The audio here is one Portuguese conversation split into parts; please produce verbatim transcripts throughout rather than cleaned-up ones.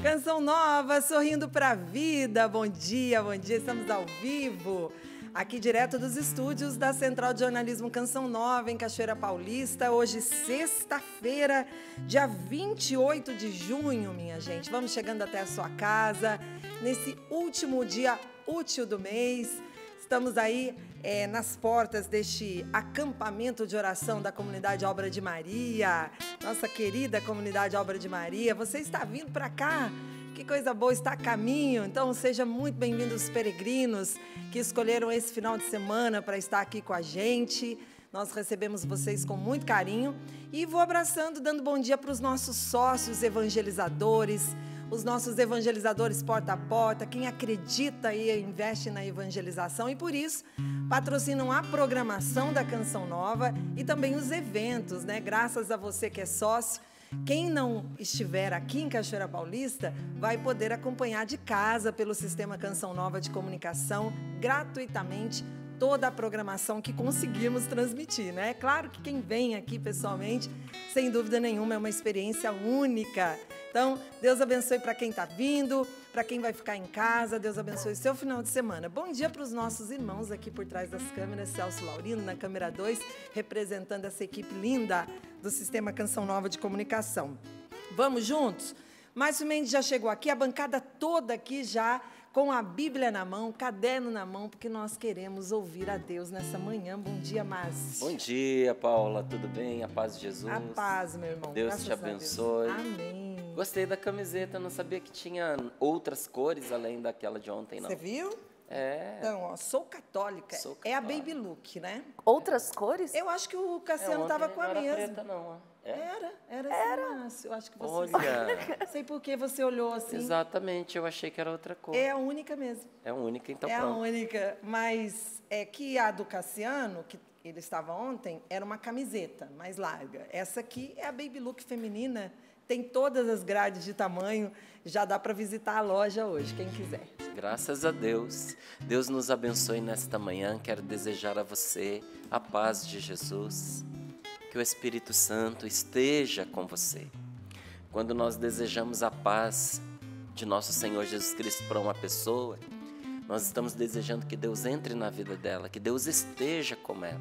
Canção nova, sorrindo pra vida. Bom dia, bom dia. Estamos ao vivo, aqui direto dos estúdios da Central de Jornalismo Canção Nova, em Cachoeira Paulista. Hoje, sexta-feira, dia vinte e oito de junho, minha gente. Vamos chegando até a sua casa, nesse último dia útil do mês. Estamos aí é, nas portas deste acampamento de oração da Comunidade Obra de Maria, nossa querida Comunidade Obra de Maria. Você está vindo para cá? Que coisa boa, está a caminho. Então, seja muito bem-vindo os peregrinos que escolheram esse final de semana para estar aqui com a gente. Nós recebemos vocês com muito carinho e vou abraçando, dando bom dia para os nossos sócios evangelizadores, os nossos evangelizadores porta a porta, quem acredita e investe na evangelização e, por isso, patrocinam a programação da Canção Nova e também os eventos, né? Graças a você que é sócio, quem não estiver aqui em Cachoeira Paulista vai poder acompanhar de casa pelo Sistema Canção Nova de Comunicação, gratuitamente, toda a programação que conseguimos transmitir, né? Claro que quem vem aqui pessoalmente, sem dúvida nenhuma, é uma experiência única. Então, Deus abençoe para quem está vindo, para quem vai ficar em casa, Deus abençoe o seu final de semana. Bom dia para os nossos irmãos aqui por trás das câmeras, Celso Laurino na câmera dois, representando essa equipe linda do Sistema Canção Nova de Comunicação. Vamos juntos? Márcio Mendes já chegou aqui, a bancada toda aqui já com a Bíblia na mão, caderno na mão, porque nós queremos ouvir a Deus nessa manhã. Bom dia, Márcio. Bom dia, Paula. Tudo bem? A paz de Jesus. A paz, meu irmão. Deus te abençoe. Amém. Gostei da camiseta, não sabia que tinha outras cores além daquela de ontem, não. Você viu? É. Então, ó, sou católica. Sou É a católica. Baby Look, né? Outras cores? Eu acho que o Cassiano É, estava ontem com a não era mesma. preta, não. ó. É? Era, era, era. Márcio. Eu acho que você... Olha. Sei por que você olhou assim. Exatamente, eu achei que era outra cor. É a única mesmo. É única, então É a pronto. única, mas é que a do Cassiano, que ele estava ontem, era uma camiseta mais larga. Essa aqui é a Baby Look feminina, tem todas as grades de tamanho, já dá para visitar a loja hoje, quem quiser. Graças a Deus. Deus nos abençoe nesta manhã. Quero desejar a você a paz de Jesus. Que o Espírito Santo esteja com você. Quando nós desejamos a paz de nosso Senhor Jesus Cristo para uma pessoa, nós estamos desejando que Deus entre na vida dela, que Deus esteja com ela,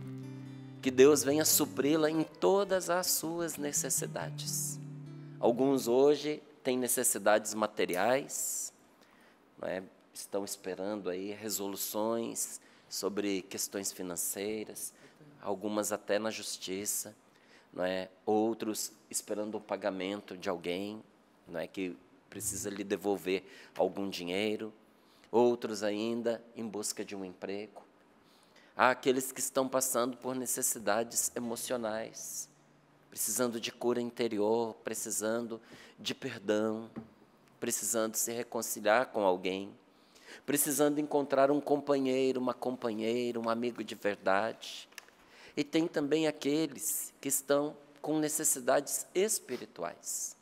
que Deus venha supri-la em todas as suas necessidades. Alguns hoje têm necessidades materiais, não é? Estão esperando aí resoluções sobre questões financeiras, algumas até na justiça, não é? Outros esperando o pagamento de alguém, não é? Que precisa lhe devolver algum dinheiro, outros ainda em busca de um emprego. Há aqueles que estão passando por necessidades emocionais, precisando de cura interior, precisando de perdão, precisando se reconciliar com alguém, precisando encontrar um companheiro, uma companheira, um amigo de verdade. E tem também aqueles que estão com necessidades espirituais,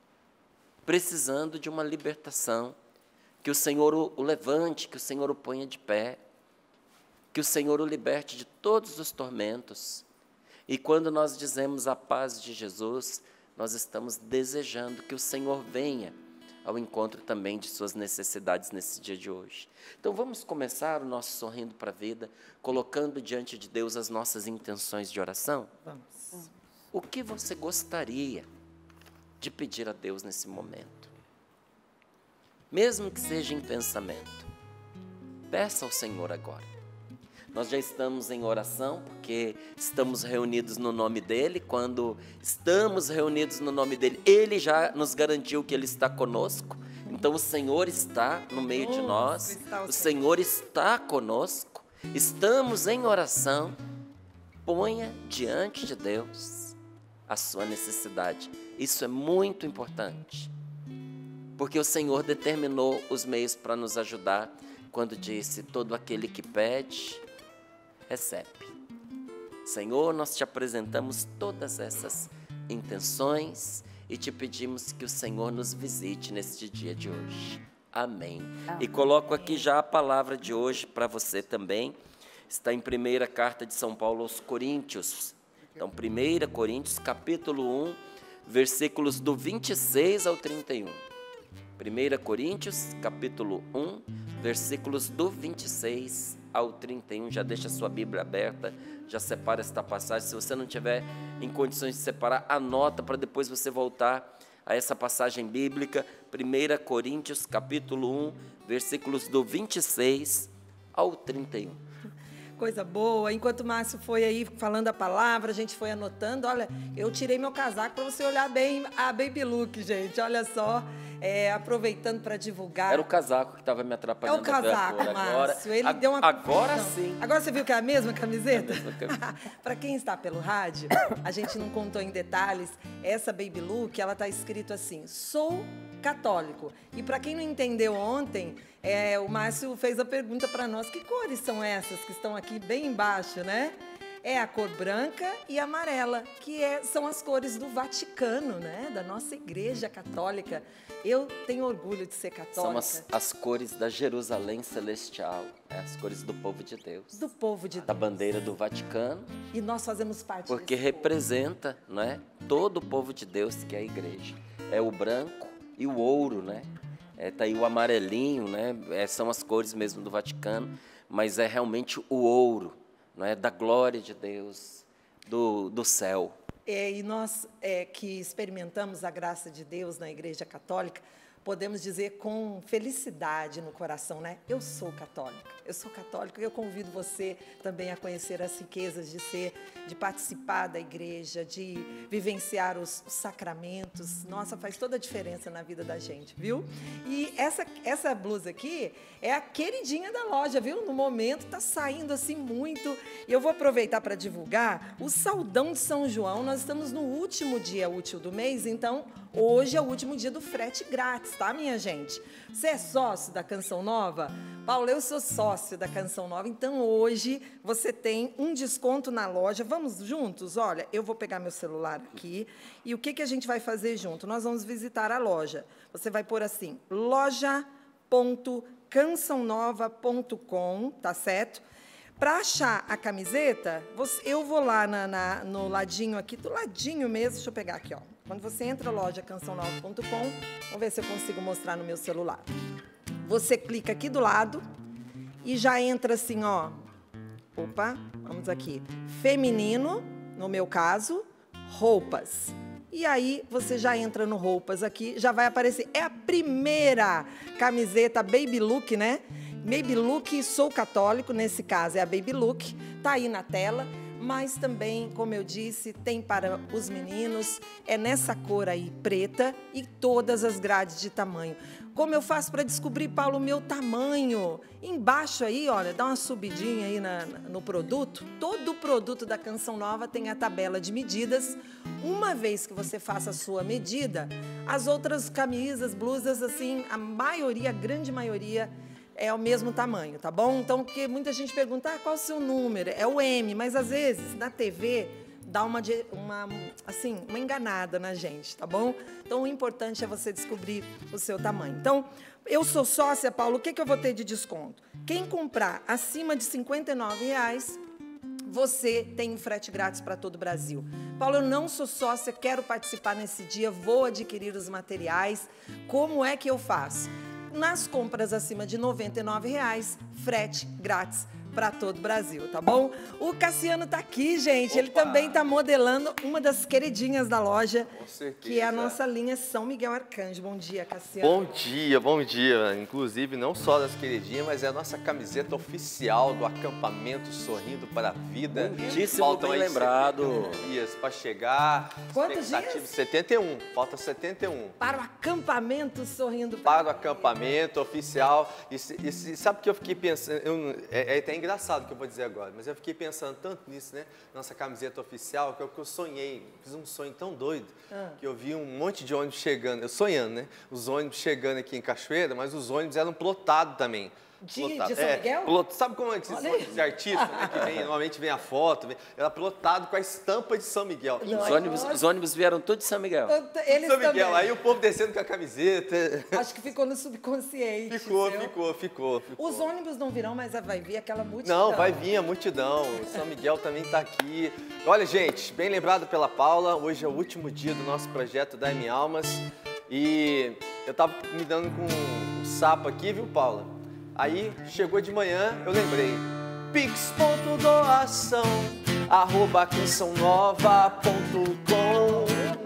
precisando de uma libertação, que o Senhor o, o levante, que o Senhor o ponha de pé, que o Senhor o liberte de todos os tormentos. E quando nós dizemos a paz de Jesus, nós estamos desejando que o Senhor venha ao encontro também de suas necessidades nesse dia de hoje. Então vamos começar o nosso Sorrindo para a Vida, colocando diante de Deus as nossas intenções de oração? Vamos. O que você gostaria de pedir a Deus nesse momento? Mesmo que seja em pensamento, peça ao Senhor agora. Nós já estamos em oração, porque estamos reunidos no nome dEle. Quando estamos reunidos no nome dEle, Ele já nos garantiu que Ele está conosco. Então, o Senhor está no meio de nós, o Senhor está conosco. Estamos em oração. Ponha diante de Deus a sua necessidade. Isso é muito importante, porque o Senhor determinou os meios para nos ajudar, quando disse: todo aquele que pede, recebe. Senhor, nós te apresentamos todas essas intenções e te pedimos que o Senhor nos visite neste dia de hoje. Amém. Amém. E coloco aqui já a palavra de hoje para você também. Está em primeira carta de São Paulo aos Coríntios. Então, primeira Coríntios, capítulo um, versículos do vinte e seis ao trinta e um. primeira Coríntios, capítulo um, versículos do vinte e seis ao trinta e um. Já deixa a sua Bíblia aberta, já separa esta passagem. Se você não tiver em condições de separar, anota para depois você voltar a essa passagem bíblica. primeira Coríntios, capítulo um, versículos do vinte e seis ao trinta e um. Coisa boa. Enquanto o Márcio foi aí falando a palavra, a gente foi anotando. Olha, eu tirei meu casaco para você olhar bem a Baby Look, gente. Olha só, é, aproveitando para divulgar. Era o casaco que estava me atrapalhando. É o casaco, agora. Márcio. Ele a, deu uma... Agora não. sim. Agora você viu que é a mesma camiseta? Camiseta. Para quem está pelo rádio, a gente não contou em detalhes. Essa Baby Look, ela está escrito assim: sou católico. E para quem não entendeu ontem, é, o Márcio fez a pergunta para nós: que cores são essas que estão aqui bem embaixo, né? É a cor branca e amarela, que é, são as cores do Vaticano, né? Da nossa Igreja Católica. Eu tenho orgulho de ser católica. São as, as cores da Jerusalém Celestial, né? As cores do povo de Deus. Do povo de Deus. Da bandeira do Vaticano. E nós fazemos parte porque representa, não é, todo o povo de Deus, que é a igreja. É o branco e o ouro, né? É, tá aí o amarelinho, né? É, são as cores mesmo do Vaticano, mas é realmente o ouro, não é, da glória de Deus, do, do céu. É, e nós é, que experimentamos a graça de Deus na Igreja Católica, podemos dizer com felicidade no coração, né? Eu sou católica, eu sou católica e eu convido você também a conhecer as riquezas de ser, de participar da igreja, de vivenciar os, os sacramentos. Nossa, faz toda a diferença na vida da gente, viu? E essa, essa blusa aqui é a queridinha da loja, viu? No momento tá saindo assim muito. E eu vou aproveitar para divulgar o Saldão de São João. Nós estamos no último dia útil do mês, então hoje é o último dia do frete grátis, tá, minha gente? Você é sócio da Canção Nova? Paulo, eu sou sócio da Canção Nova, então hoje você tem um desconto na loja. Vamos juntos? Olha, eu vou pegar meu celular aqui e o que, que a gente vai fazer junto? Nós vamos visitar a loja. Você vai pôr assim, loja ponto canção nova ponto com, tá certo? Para achar a camiseta, você, eu vou lá na, na, no ladinho aqui, do ladinho mesmo, deixa eu pegar aqui, ó. Quando você entra na loja canção nova ponto com, vamos ver se eu consigo mostrar no meu celular. Você clica aqui do lado e já entra assim, ó. Opa, vamos aqui. Feminino, no meu caso, roupas. E aí você já entra no roupas aqui, já vai aparecer. É a primeira camiseta Baby Look, né? Baby Look, sou católico, nesse caso é a Baby Look, tá aí na tela, mas também, como eu disse, tem para os meninos, é nessa cor aí, preta, e todas as grades de tamanho. Como eu faço para descobrir, Paulo, o meu tamanho? Embaixo aí, olha, dá uma subidinha aí na, no produto. Todo produto da Canção Nova tem a tabela de medidas. Uma vez que você faça a sua medida, as outras camisas, blusas, assim, a maioria, a grande maioria, é o mesmo tamanho, tá bom? Então, porque muita gente pergunta, ah, qual é o seu número? É o M, mas às vezes, na T V, dá uma, uma, assim, uma enganada na gente, tá bom? Então, o importante é você descobrir o seu tamanho. Então, eu sou sócia, Paulo, o que, que eu vou ter de desconto? Quem comprar acima de cinquenta e nove reais, você tem um frete grátis para todo o Brasil. Paulo, eu não sou sócia, quero participar nesse dia, vou adquirir os materiais. Como é que eu faço? Nas compras acima de noventa e nove reais, frete grátis para todo o Brasil, tá bom? O Cassiano tá aqui, gente. Opa. Ele também tá modelando uma das queridinhas da loja, com certeza, que é a nossa linha São Miguel Arcanjo. Bom dia, Cassiano. Bom dia, bom dia. Inclusive, não só das queridinhas, mas é a nossa camiseta oficial do acampamento Sorrindo para a Vida. Muitíssimo Faltam bem lembrado. dias para chegar. Quantos dias? setenta e um. Falta setenta e um. Para o acampamento Sorrindo para, para o acampamento oficial. E, e, e sabe o que eu fiquei pensando? Eu, é, é até engraçado o que eu vou dizer agora, mas eu fiquei pensando tanto nisso, né? Nossa camiseta oficial, que eu, que eu sonhei, fiz um sonho tão doido, ah. que eu vi um monte de ônibus chegando, eu sonhando, né? Os ônibus chegando aqui em Cachoeira, mas os ônibus eram plotados também. De, de São Miguel? É, plot, sabe como é que esses ônibus de artista, né, que vem, normalmente vem a foto, vem, era plotado com a estampa de São Miguel. Os ônibus, os ônibus vieram todos de São Miguel. Eles São Miguel, também. Aí o povo descendo com a camiseta. Acho que ficou no subconsciente. Ficou, seu. ficou, ficou, ficou. Os ônibus não virão, mas vai vir aquela multidão. Não, vai vir a multidão. O São Miguel também está aqui. Olha, gente, bem lembrado pela Paula, hoje é o último dia do nosso projeto Dai-me Almas. E eu tava me dando com um sapo aqui, viu, Paula? Aí, chegou de manhã, eu lembrei. pix.doação, arroba canção nova ponto com.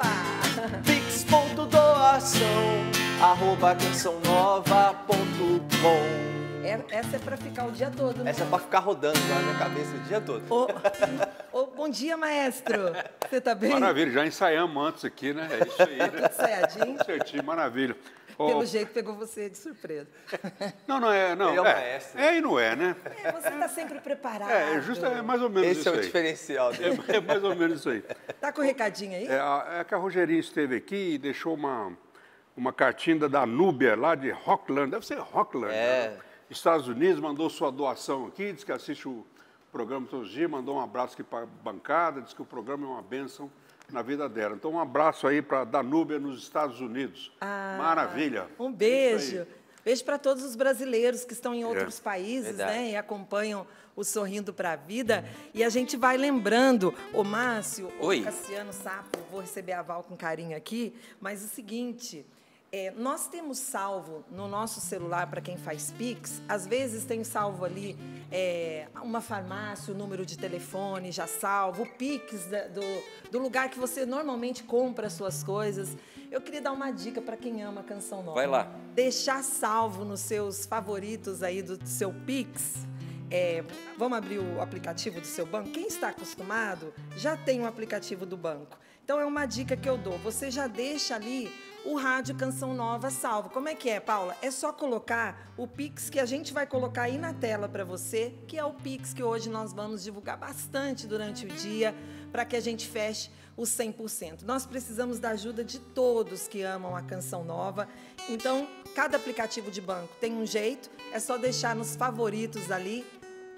pix.doação, arroba canção nova ponto com. Essa é para ficar o dia todo, né? Essa é para ficar rodando na minha cabeça o dia todo. Ô, ô, bom dia, maestro. Você tá bem? Maravilha, já ensaiamos antes aqui, né? É isso aí, né? Tudo ensaiadinho? Certinho, maravilha. Pelo oh, jeito, pegou você de surpresa. Não, não é, não. Ele é o é, maestro. É e não é, né? É, você tá sempre preparado. É, justo, é mais ou menos Esse isso é o aí. diferencial dele. É, é mais ou menos isso aí. Tá com o recadinho aí? É, a- é que a Rogerinha esteve aqui e deixou uma, uma cartinha da Núbia, lá de Rockland. Deve ser Rockland, É. né? Estados Unidos, mandou sua doação aqui, diz que assiste o programa todos os dias, mandou um abraço aqui para a bancada, diz que o programa é uma bênção na vida dela. Então, um abraço aí para a Danúbia nos Estados Unidos. Ah, Maravilha. Um Isso beijo. aí. Beijo para todos os brasileiros que estão em outros É. países, Verdade. né? E acompanham o Sorrindo para a Vida. E a gente vai lembrando, o Márcio, Oi. o Cassiano Sapo, vou receber a Val com carinho aqui, mas o seguinte, é, nós temos salvo no nosso celular, para quem faz Pix, às vezes tem salvo ali é, uma farmácia, o número de telefone já salvo, o Pix da- do, do lugar que você normalmente compra as suas coisas. Eu queria dar uma dica para quem ama a Canção Nova. Vai lá. Deixar salvo nos seus favoritos aí do seu Pix. É, vamos abrir o aplicativo do seu banco? Quem está acostumado já tem o aplicativo do banco. Então é uma dica que eu dou. Você já deixa ali o rádio Canção Nova salvo. Como é que é, Paula? É só colocar o Pix que a gente vai colocar aí na tela para você, que é o Pix que hoje nós vamos divulgar bastante durante o dia, para que a gente feche os cem por cento. Nós precisamos da ajuda de todos que amam a Canção Nova. Então, cada aplicativo de banco tem um jeito, é só deixar nos favoritos ali,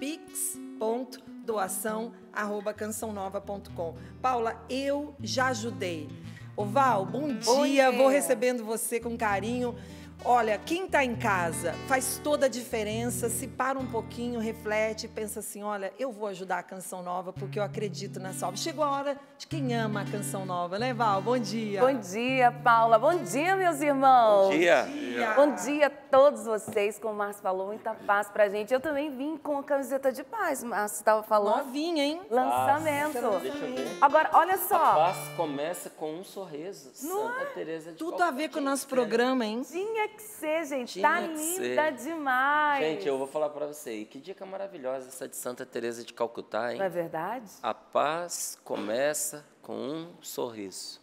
pix.doação arroba canção nova ponto com. Paula, eu já ajudei. Ô Val, bom Bom dia, dia. vou recebendo você com carinho. Olha, quem está em casa faz toda a diferença, se para um pouquinho, reflete, pensa assim, olha, eu vou ajudar a Canção Nova porque eu acredito nessa obra. Chegou a hora de quem ama a Canção Nova, né, Val? Bom dia. Bom dia, Paula. Bom dia, meus irmãos. Bom dia. dia. Bom dia a todos vocês. Como o Márcio falou, muita paz pra gente. Eu também vim com a camiseta de paz, Márcio estava falando. Novinha, hein? Lançamento. Deixa eu ver. Agora, olha A só. paz começa com um sorriso. Santa Teresa de Tudo a ver com o nosso programa, hein? Tinha que ser, gente. Tinha Tá que linda ser. demais. Gente, eu vou falar pra você, e que dica maravilhosa essa de Santa Teresa de Calcutá, hein? Não é verdade? A paz começa com um sorriso.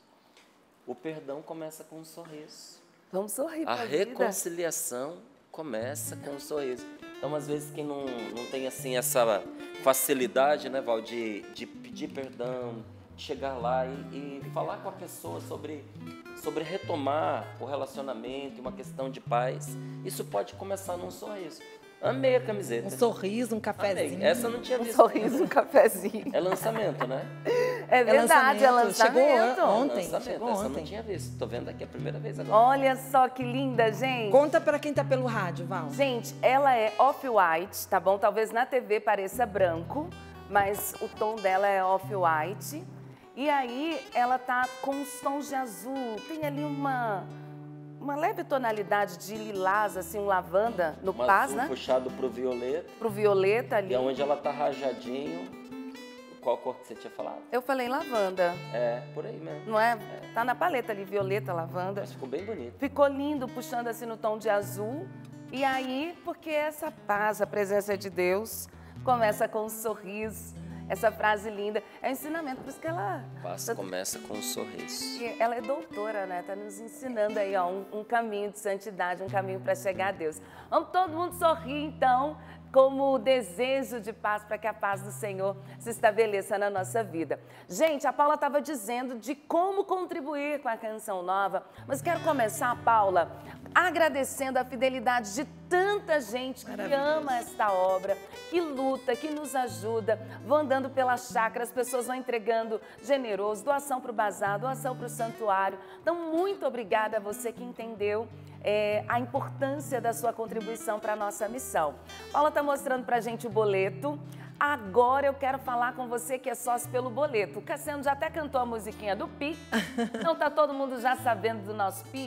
O perdão começa com um sorriso. Vamos sorrir A pra vida. reconciliação começa com um sorriso. Então, às vezes, quem não, não tem assim essa facilidade, né, Val, de, de pedir perdão, de chegar lá e, e falar com a pessoa sobre, sobre retomar o relacionamento, uma questão de paz, isso pode começar num sorriso. Amei a camiseta. Um sorriso, um Amei. cafezinho. Essa eu não tinha Um visto. sorriso, um cafezinho. É lançamento, né? É verdade, é lançamento. Chegou an- ontem, lançamento. chegou Essa eu ontem. não tinha visto. Tô vendo aqui a primeira vez agora. Olha só que linda, gente. Conta pra quem tá pelo rádio, Val. Gente, ela é off-white, tá bom? Talvez na T V pareça branco, mas o tom dela é off-white. E aí ela tá com uns tons de azul. Tem ali uma, uma leve tonalidade de lilás, assim, um lavanda no Um paz, azul né? puxado pro violeta. Pro violeta ali. E onde ela tá rajadinho. Qual cor que você tinha falado? Eu falei lavanda, É, por aí mesmo. não é? Tá na paleta ali, violeta, lavanda. Mas ficou bem bonito. Ficou lindo, puxando assim no tom de azul. E aí, porque essa paz, a presença de Deus, começa com um sorriso. Essa frase linda. É um ensinamento, por isso que ela... Paz começa com um sorriso. E ela é doutora, né? Tá nos ensinando aí, ó, um, um caminho de santidade, um caminho para chegar a Deus. Vamos todo mundo sorrir, então, como o desejo de paz, para que a paz do Senhor se estabeleça na nossa vida. Gente, a Paula estava dizendo de como contribuir com a Canção Nova, mas quero começar, Paula, agradecendo a fidelidade de tanta gente que ama esta obra, que luta, que nos ajuda, vão andando pela chácara, as pessoas vão entregando generoso, doação para o bazar, doação para o santuário. Então, muito obrigada a você que entendeu é, a importância da sua contribuição para a nossa missão. Paula está mostrando para a gente o boleto. Agora eu quero falar com você que é sócio pelo boleto. O Cassiano já até cantou a musiquinha do Pix. Então tá todo mundo já sabendo do nosso Pix.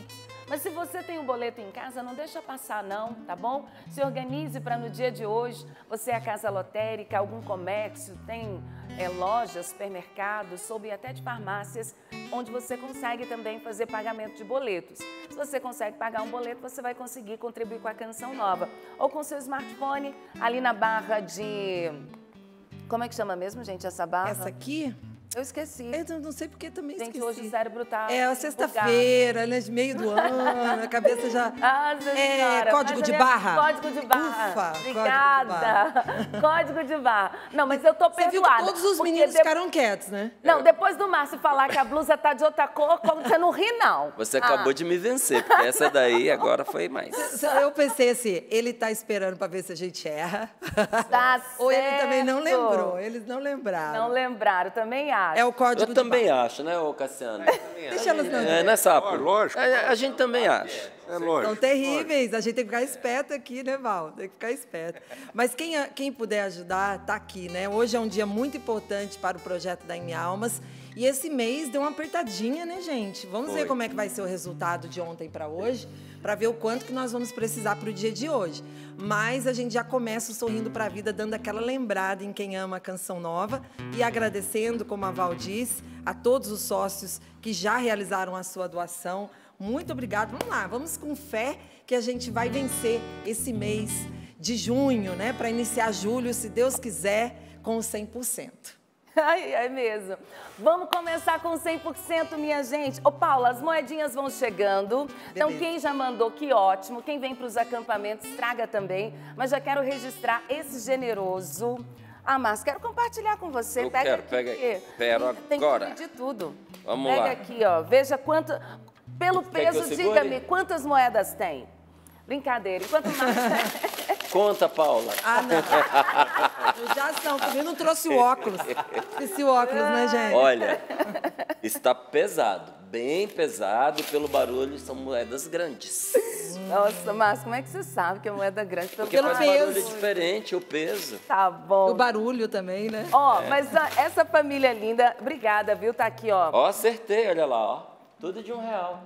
Mas se você tem um boleto em casa, não deixa passar não, tá bom? Se organize para no dia de hoje, você é a casa lotérica, algum comércio, tem é, lojas, supermercados, soube até de farmácias, onde você consegue também fazer pagamento de boletos. Se você consegue pagar um boleto, você vai conseguir contribuir com a Canção Nova. Ou com seu smartphone, ali na barra de... Como é que chama mesmo, gente, essa barra? Essa aqui? Eu esqueci. Eu não sei porque também Gente, esqueci. hoje o cérebro tá... É a sexta-feira, né? De meio do ano, a cabeça já... Ah, é, código de barra? Código de barra. Ufa, Obrigada. Código de barra. Não, mas eu tô perdoada. Você viu que todos os meninos de... ficaram quietos, né? Não, depois do Márcio falar que a blusa tá de outra cor, como você não ri, não. Você ah. acabou de me vencer, porque essa daí agora foi mais. Eu pensei assim, ele tá esperando para ver se a gente erra. Tá Ou ele certo. também não lembrou, eles não lembraram. Não lembraram, também acho. É o código Eu também acho, né, ô Cassiano? Deixa elas não. É, né, Sapo? Ah, lógico. A, a gente também acha. É lógico. São terríveis, a gente tem que ficar esperto aqui, né, Val? Tem que ficar esperto. Mas quem, quem puder ajudar, tá aqui, né? Hoje é um dia muito importante para o projeto da Em Almas. E esse mês deu uma apertadinha, né, gente? Vamos Foi. ver como é que vai ser o resultado de ontem para hoje, para ver o quanto que nós vamos precisar para o dia de hoje. Mas a gente já começa o Sorrindo para a Vida, dando aquela lembrada em quem ama a Canção Nova e agradecendo, como a Val disse, a todos os sócios que já realizaram a sua doação. Muito obrigado. Vamos lá, vamos com fé que a gente vai vencer esse mês de junho, né? Para iniciar julho, se Deus quiser, com o cem por cento. Ai, é mesmo. Vamos começar com cem por cento, minha gente. Ô, Paula, as moedinhas vão chegando. Então, Beleza. quem já mandou, que ótimo. Quem vem para os acampamentos, traga também. Mas já quero registrar esse generoso... Ah, Márcio, quero compartilhar com você. Eu pega quero, aqui, pega aí. porque Pera tem agora. que pedir tudo. Vamos pega lá. aqui, ó. Veja quanto... Pelo Quer que eu peso, segure? diga-me, quantas moedas tem? Brincadeira. Enquanto o Márcio... Conta, Paula. Ah, não. Já são, também não trouxe o óculos. Esse óculos, né, gente? Olha, está pesado, bem pesado, e pelo barulho são moedas grandes. Nossa, Márcio, como é que você sabe que é moeda grande? Pelo Porque Pelo faz peso. barulho diferente, o peso. Tá bom. O barulho também, né? Ó, mas a- essa família linda, obrigada, viu? Tá aqui, ó. Ó, acertei, olha lá, ó. Tudo de um real.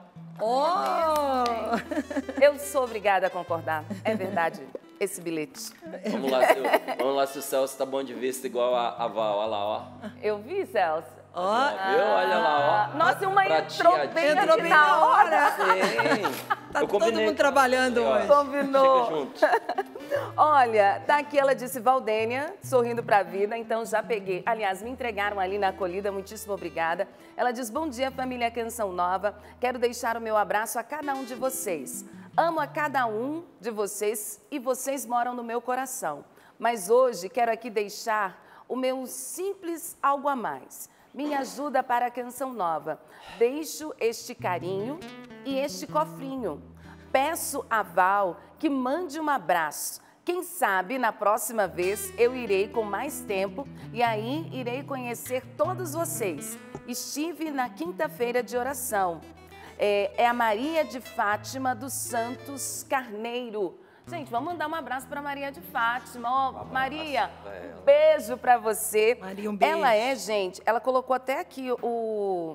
Oh! Eu sou obrigada a concordar. É verdade, esse bilhete. Vamos lá, se o, vamos lá se o Celso tá bom de vista igual a, a Val, olha lá, ó. Eu vi, Celso. Ó, Ó, viu? Olha lá, ó. Nossa, uma entrou bem Prateadinho. entrou aqui bem na na hora. Sim. tá Eu todo combinei mundo com trabalhando você, ó. hoje. Combinou. Chega junto. Olha, tá aqui, ela disse Valdênia, sorrindo pra vida, então já peguei. Aliás, me entregaram ali na acolhida, muitíssimo obrigada. Ela diz, bom dia, família Canção Nova. Quero deixar o meu abraço a cada um de vocês. Amo a cada um de vocês e vocês moram no meu coração. Mas hoje quero aqui deixar o meu simples algo a mais. Minha ajuda para a Canção Nova. Deixo este carinho e este cofrinho. Peço a Val que mande um abraço. Quem sabe na próxima vez eu irei com mais tempo e aí irei conhecer todos vocês. Estive na quinta-feira de oração. É, é a Maria de Fátima dos Santos Carneiro. Gente, vamos mandar um abraço para Maria de Fátima. Ó, Maria, um beijo para você. Maria, um beijo. Ela é, gente, ela colocou até aqui o...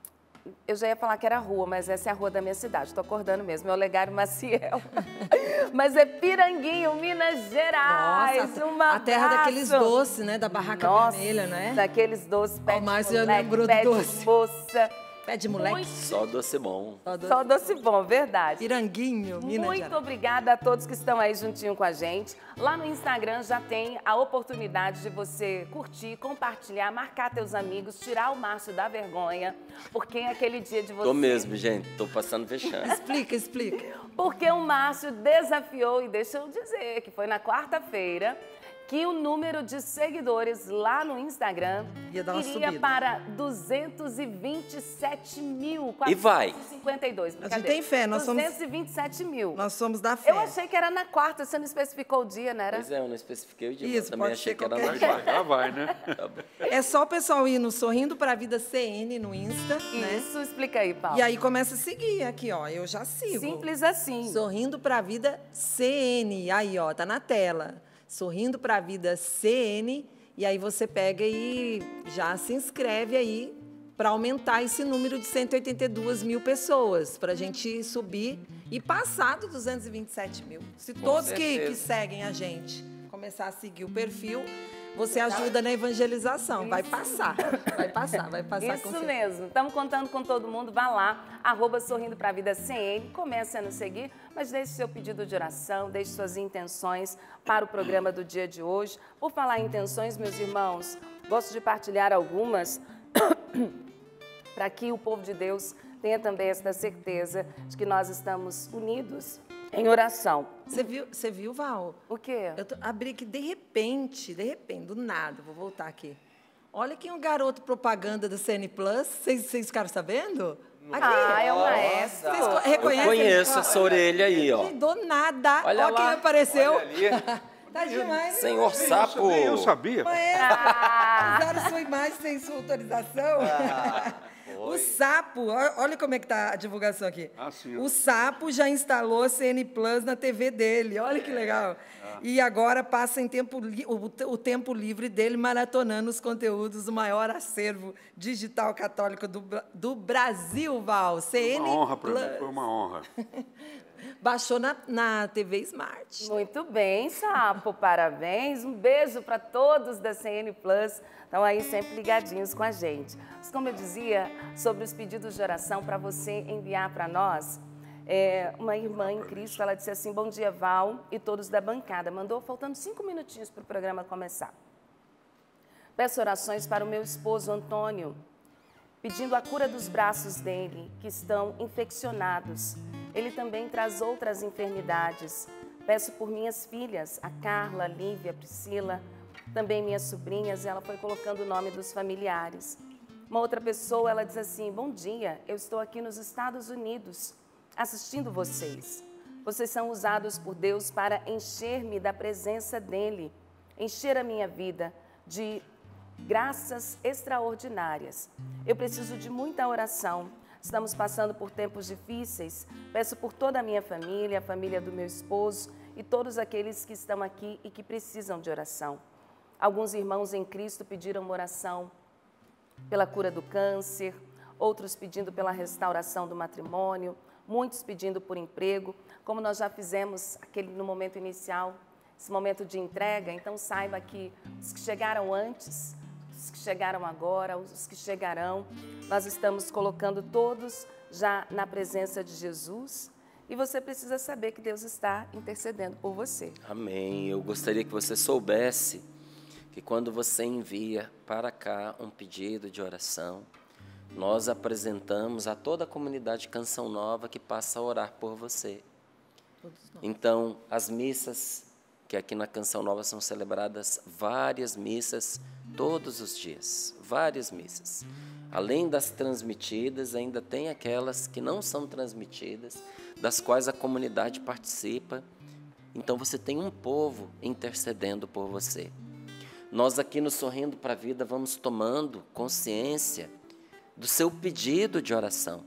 Eu já ia falar que era a rua, mas essa é a rua da minha cidade. Estou acordando mesmo, é o Olegário Maciel. Mas é Piranguinho, Minas Gerais. Nossa, um a terra abraço. daqueles doces, né? Da barraca Nossa, vermelha, né? daqueles doces, pé Ó, o de Márcio já moleque, lembrou do pé doce. de moça. Pé de moleque. Só doce bom. Só doce. Só doce bom, verdade. Piranguinho, Minas Muito Gerais. obrigada a todos que estão aí juntinho com a gente. Lá no Instagram já tem a oportunidade de você curtir, compartilhar, marcar teus amigos, tirar o Márcio da vergonha, porque é aquele dia de você... Tô mesmo, gente. Tô passando vexame. Explica, explica. Porque o Márcio desafiou, e deixa eu dizer, que foi na quarta-feira, que o número de seguidores lá no Instagram Ia dar uma iria subida. para duzentos e vinte e sete mil. E vai. quatrocentos e cinquenta e dois, A gente brincadeira. tem fé, nós somos- duzentos e vinte e sete mil. Nós somos da fé. Eu achei que era na quarta, você não especificou o dia, não era? Pois é, eu não especifiquei o dia, Isso, mas também pode achei ser que era qualquer na dia. quarta. Já vai, né? Tá bom. É só o pessoal ir no Sorrindo pra Vida C N no Insta, né? Isso, explica aí, Paulo. E aí começa a seguir aqui, ó. Eu já sigo. Simples assim. Sorrindo pra Vida C N. Aí, ó, tá na tela. Sorrindo para a Vida C N, e aí você pega e já se inscreve aí para aumentar esse número de cento e oitenta e duas mil pessoas, para a gente subir e passar dos duzentos e vinte e sete mil. Se Com todos que, certeza. que seguem a gente começar a seguir o perfil, você ajuda na evangelização. Vai passar, vai passar, vai passar. Isso com certeza. mesmo. Estamos contando com todo mundo. Vá lá, arroba Sorrindo para a Vida C N. Comece a nos seguir, mas deixe seu pedido de oração, deixe suas intenções para o programa do dia de hoje. Por falar em intenções, meus irmãos, gosto de partilhar algumas para que o povo de Deus tenha também esta certeza de que nós estamos unidos em oração. Você viu, você viu, Val? O quê? Eu tô, abri aqui de repente, de repente, do nada, vou voltar aqui. Olha quem é o garoto propaganda do C N Plus. Vocês, vocês ficaram sabendo? Aqui. Ah, é o maestro. Vocês co- Eu reconhecem? conheço Ó, essa orelha aí, ó. Do nada. Olha Olha quem lá. apareceu. Olha ali. Tá demais. hein? Senhor Sapo. Eu sabia. Maestro, Ah. usaram sua imagem sem sua autorização. O Sapo, ó- olha como é que tá a divulgação aqui. Ah, sim, ó. O Sapo já instalou C N Plus na T V dele, olha que legal. E agora passa em tempo li- o, te- o tempo livre dele maratonando os conteúdos do maior acervo digital católico do, Bra- do Brasil, Val. C N Uma honra para Plus. mim, foi uma honra. Baixou na, na T V Smart. Muito bem, Sapo, parabéns. Um beijo para todos da C N Plus. Estão aí sempre ligadinhos com a gente. Mas como eu dizia, sobre os pedidos de oração para você enviar para nós, é, uma irmã em Cristo, ela disse assim, bom dia, Val, e todos da bancada. Mandou faltando cinco minutinhos para o programa começar. Peço orações para o meu esposo, Antônio, pedindo a cura dos braços dele, que estão infeccionados. Ele também traz outras enfermidades. Peço por minhas filhas, a Carla, a Lívia, a Priscila, também minhas sobrinhas, ela foi colocando o nome dos familiares. Uma outra pessoa, ela diz assim, bom dia, eu estou aqui nos Estados Unidos, assistindo vocês. Vocês são usados por Deus para encher-me da presença dEle, encher a minha vida de graças extraordinárias. Eu preciso de muita oração. Estamos passando por tempos difíceis. Peço por toda a minha família, a família do meu esposo e todos aqueles que estão aqui e que precisam de oração. Alguns irmãos em Cristo pediram uma oração pela cura do câncer, outros pedindo pela restauração do matrimônio, muitos pedindo por emprego, como nós já fizemos aquele no momento inicial, esse momento de entrega. Então saiba que os que chegaram antes, os que chegaram agora, os que chegarão, nós estamos colocando todos já na presença de Jesus e você precisa saber que Deus está intercedendo por você. Amém. Eu gostaria que você soubesse que quando você envia para cá um pedido de oração, nós apresentamos a toda a comunidade Canção Nova que passa a orar por você. Então, as missas, que aqui na Canção Nova são celebradas várias missas todos os dias, várias missas. Além das transmitidas, ainda tem aquelas que não são transmitidas, das quais a comunidade participa. Então, você tem um povo intercedendo por você. Nós aqui no Sorrindo para a Vida vamos tomando consciência do seu pedido de oração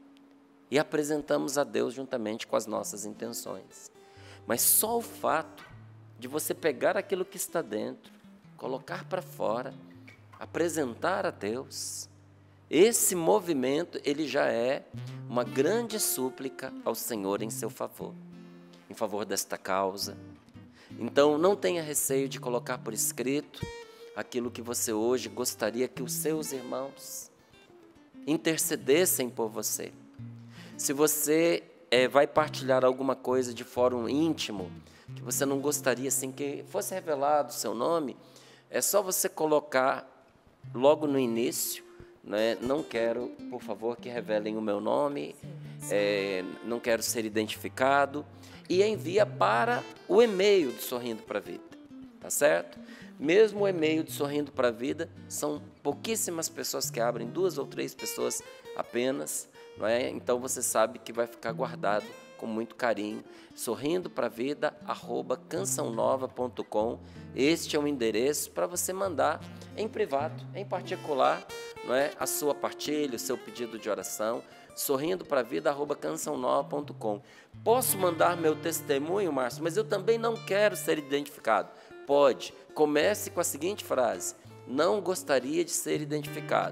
e apresentamos a Deus juntamente com as nossas intenções. Mas só o fato de você pegar aquilo que está dentro, colocar para fora, apresentar a Deus, esse movimento ele já é uma grande súplica ao Senhor em seu favor, em favor desta causa. Então, não tenha receio de colocar por escrito aquilo que você hoje gostaria que os seus irmãos intercedessem por você. Se você é, vai partilhar alguma coisa de fórum íntimo, que você não gostaria assim, que fosse revelado o seu nome, é só você colocar logo no início, né? Não quero, por favor, que revelem o meu nome, é, não quero ser identificado, e envia para o e-mail do Sorrindo para a Vida, tá certo? Mesmo o e-mail do Sorrindo para a Vida, são pouquíssimas pessoas que abrem, duas ou três pessoas apenas, não é? Então você sabe que vai ficar guardado com muito carinho, sorrindo para a vida arroba canção nova ponto com. Este é o endereço para você mandar em privado, em particular, não é? A sua partilha, o seu pedido de oração, sorrindo para a vida arroba canção nova ponto com. Posso mandar meu testemunho, Márcio, mas eu também não quero ser identificado. Pode. Comece com a seguinte frase: não gostaria de ser identificado.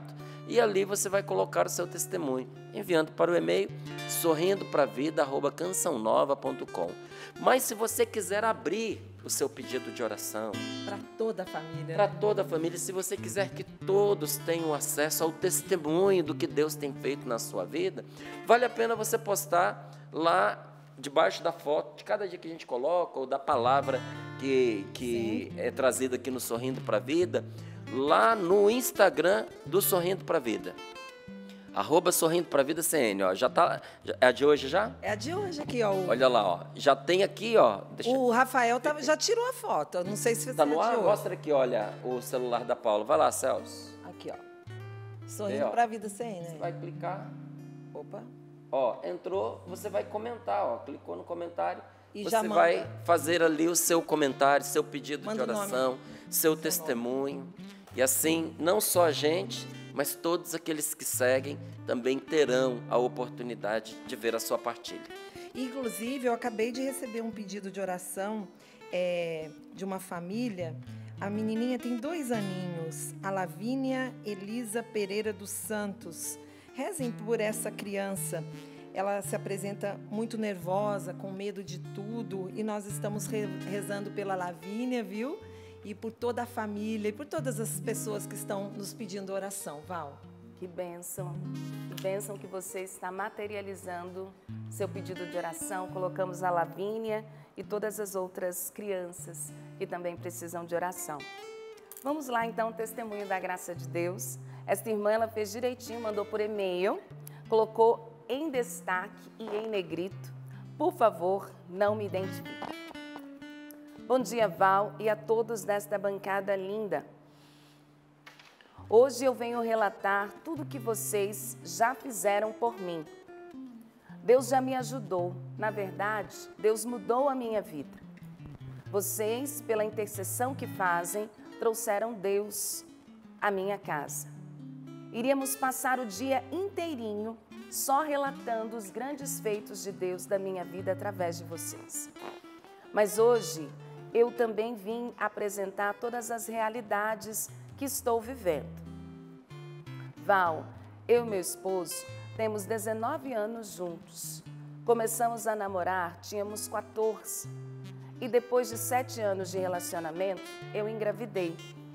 e ali você vai colocar o seu testemunho, enviando para o e-mail sorrindo para a vida arroba canção nova ponto com. Mas se você quiser abrir o seu pedido de oração Para toda a família. para toda a família, se você quiser que todos tenham acesso ao testemunho do que Deus tem feito na sua vida, vale a pena você postar lá debaixo da foto de cada dia que a gente coloca, ou da palavra que, que é trazida aqui no Sorrindo para a Vida, lá no Instagram do Sorrindo para a Vida. Arroba Sorrindo para a Vida C N, ó. Já tá, já- é a de hoje já? É a de hoje aqui, ó. O, Olha lá, ó. Já tem aqui, ó. Deixa, o Rafael tá- já tirou a foto. Eu não sei se tá é no a de ar? hoje. Mostra aqui, olha, o celular da Paula. Vai lá, Celso. Aqui, ó. Sorrindo Vê, ó. pra vida sem, né? Vai clicar. Opa. Ó, entrou, você vai comentar, ó. Clicou no comentário. E você já manda. vai fazer ali o seu comentário, seu pedido Manda o de nome. oração, seu testemunho. E assim, não só a gente, mas todos aqueles que seguem também terão a oportunidade de ver a sua partilha. Inclusive, eu acabei de receber um pedido de oração é, de uma família. A menininha tem dois aninhos, a Lavínia Elisa Pereira dos Santos. Rezem por essa criança. Ela se apresenta muito nervosa, com medo de tudo, e nós estamos re- rezando pela Lavínia, viu? E por toda a família, e por todas as pessoas que estão nos pedindo oração. Val. Que bênção, que bênção que você está materializando seu pedido de oração. Colocamos a Lavínia e todas as outras crianças que também precisam de oração. Vamos lá então, testemunho da graça de Deus. Esta irmã, ela fez direitinho, mandou por e-mail, colocou em destaque e em negrito: por favor, não me identifique. Bom dia, Val, e a todos desta bancada linda. Hoje eu venho relatar tudo que vocês já fizeram por mim. Deus já me ajudou. Na verdade, Deus mudou a minha vida. Vocês, pela intercessão que fazem, trouxeram Deus à minha casa. Iríamos passar o dia inteirinho só relatando os grandes feitos de Deus da minha vida através de vocês. Mas hoje eu também vim apresentar todas as realidades que estou vivendo. Val, eu e meu esposo temos dezenove anos juntos. Começamos a namorar, tínhamos quatorze. E depois de sete anos de relacionamento, eu engravidei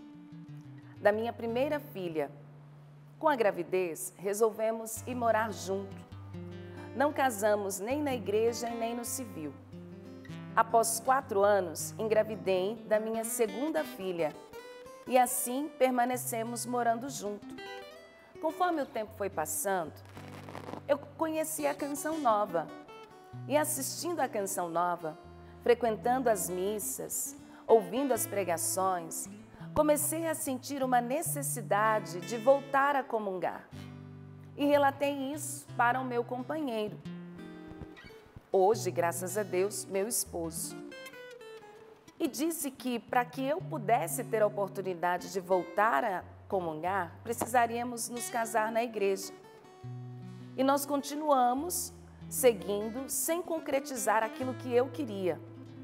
da minha primeira filha. Com a gravidez, resolvemos ir morar junto. Não casamos nem na igreja e nem no civil. Após quatro anos, engravidei da minha segunda filha e assim permanecemos morando junto. Conforme o tempo foi passando, eu conheci a Canção Nova e assistindo a Canção Nova, frequentando as missas, ouvindo as pregações, comecei a sentir uma necessidade de voltar a comungar e relatei isso para o meu companheiro. Hoje, graças a Deus, meu esposo. E disse que para que eu pudesse ter a oportunidade de voltar a comungar, precisaríamos nos casar na igreja. E nós continuamos seguindo sem concretizar aquilo que eu queria.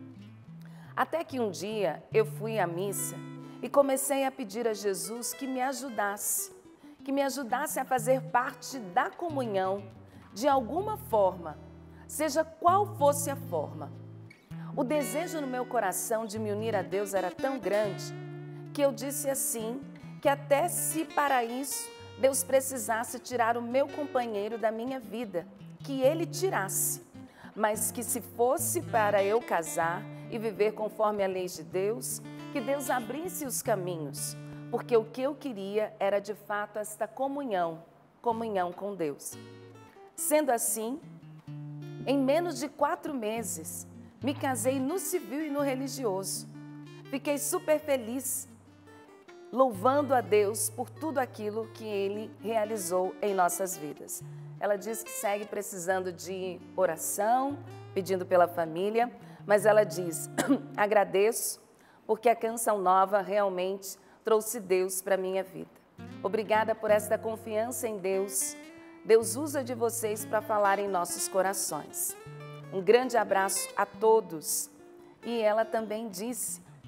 Até que um dia eu fui à missa e comecei a pedir a Jesus que me ajudasse, que me ajudasse a fazer parte da comunhão de alguma forma, seja qual fosse a forma. O desejo no meu coração de me unir a Deus era tão grande que eu disse assim, que até se para isso Deus precisasse tirar o meu companheiro da minha vida, que Ele tirasse, mas que se fosse para eu casar e viver conforme a lei de Deus, que Deus abrisse os caminhos, porque o que eu queria era de fato esta comunhão, comunhão com Deus. Sendo assim, em menos de quatro meses, me casei no civil e no religioso. Fiquei super feliz, louvando a Deus por tudo aquilo que Ele realizou em nossas vidas. Ela diz que segue precisando de oração, pedindo pela família, mas ela diz, agradeço, porque a Canção Nova realmente trouxe Deus para a minha vida. Obrigada por esta confiança em Deus. Deus usa de vocês para falar em nossos corações. Um grande abraço a todos. E ela também disse,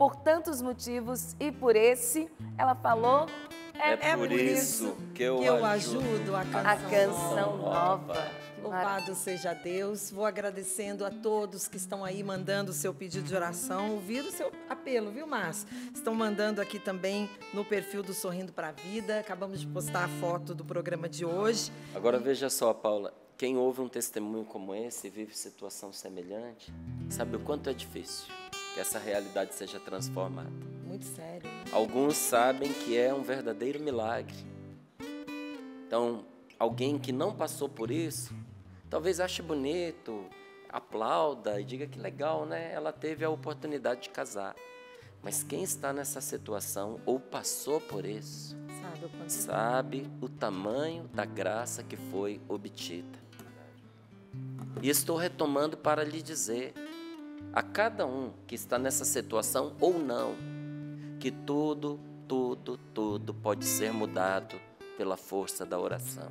por tantos motivos e por esse, ela falou, é, é por, por isso que eu, que eu ajudo, ajudo a canção, a canção nova. nova. Louvado seja Deus. Vou agradecendo a todos que estão aí mandando o seu pedido de oração. Ouviram o seu apelo, viu, Márcio? Estão mandando aqui também no perfil do Sorrindo para a Vida. Acabamos de postar a foto do programa de hoje. Agora veja só, Paula, quem ouve um testemunho como esse e vive situação semelhante, sabe o quanto é difícil que essa realidade seja transformada. Muito sério. Né? Alguns sabem que é um verdadeiro milagre. Então, alguém que não passou por isso, talvez ache bonito, aplauda e diga que legal, né? Ela teve a oportunidade de casar. Mas quem está nessa situação ou passou por isso, sabe o, quanto... sabe o tamanho da graça que foi obtida. E estou retomando para lhe dizer, a cada um que está nessa situação ou não, que tudo, tudo, tudo pode ser mudado pela força da oração.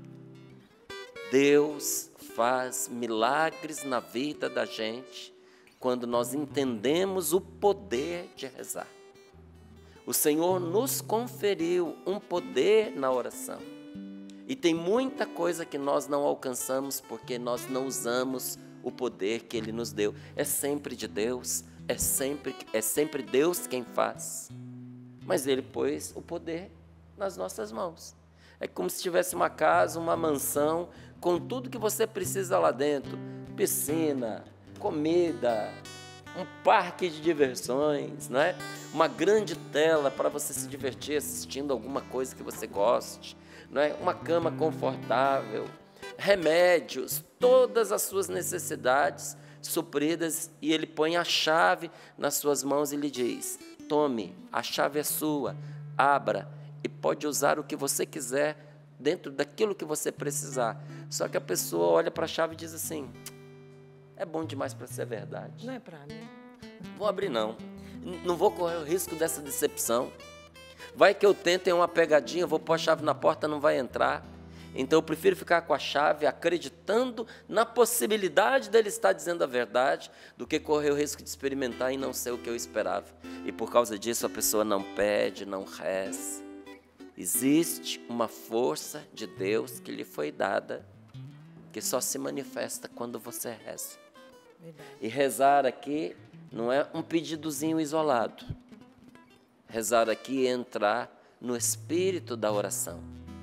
Deus faz milagres na vida da gente quando nós entendemos o poder de rezar. O Senhor nos conferiu um poder na oração. E tem muita coisa que nós não alcançamos porque nós não usamos o poder que Ele nos deu. É sempre de Deus, é sempre, é sempre Deus quem faz. Mas Ele pôs o poder nas nossas mãos. É como se tivesse uma casa, uma mansão, com tudo que você precisa lá dentro. Piscina, comida, um parque de diversões, não é? Uma grande tela para você se divertir assistindo alguma coisa que você goste, não é? Uma cama confortável, remédios, todas as suas necessidades supridas, e Ele põe a chave nas suas mãos e lhe diz, tome, a chave é sua, abra, e pode usar o que você quiser dentro daquilo que você precisar. Só que a pessoa olha para a chave e diz assim, é bom demais para ser verdade. Não é para mim. Vou abrir não, não vou correr o risco dessa decepção. Vai que eu tento em uma pegadinha, vou pôr a chave na porta, não vai entrar. Então eu prefiro ficar com a chave acreditando na possibilidade dele estar dizendo a verdade do que correr o risco de experimentar e não ser o que eu esperava. E por causa disso a pessoa não pede, não reza. Existe uma força de Deus que lhe foi dada, que só se manifesta quando você reza. Verdade. E rezar aqui não é um pedidozinho isolado. Rezar aqui é entrar no espírito da oração.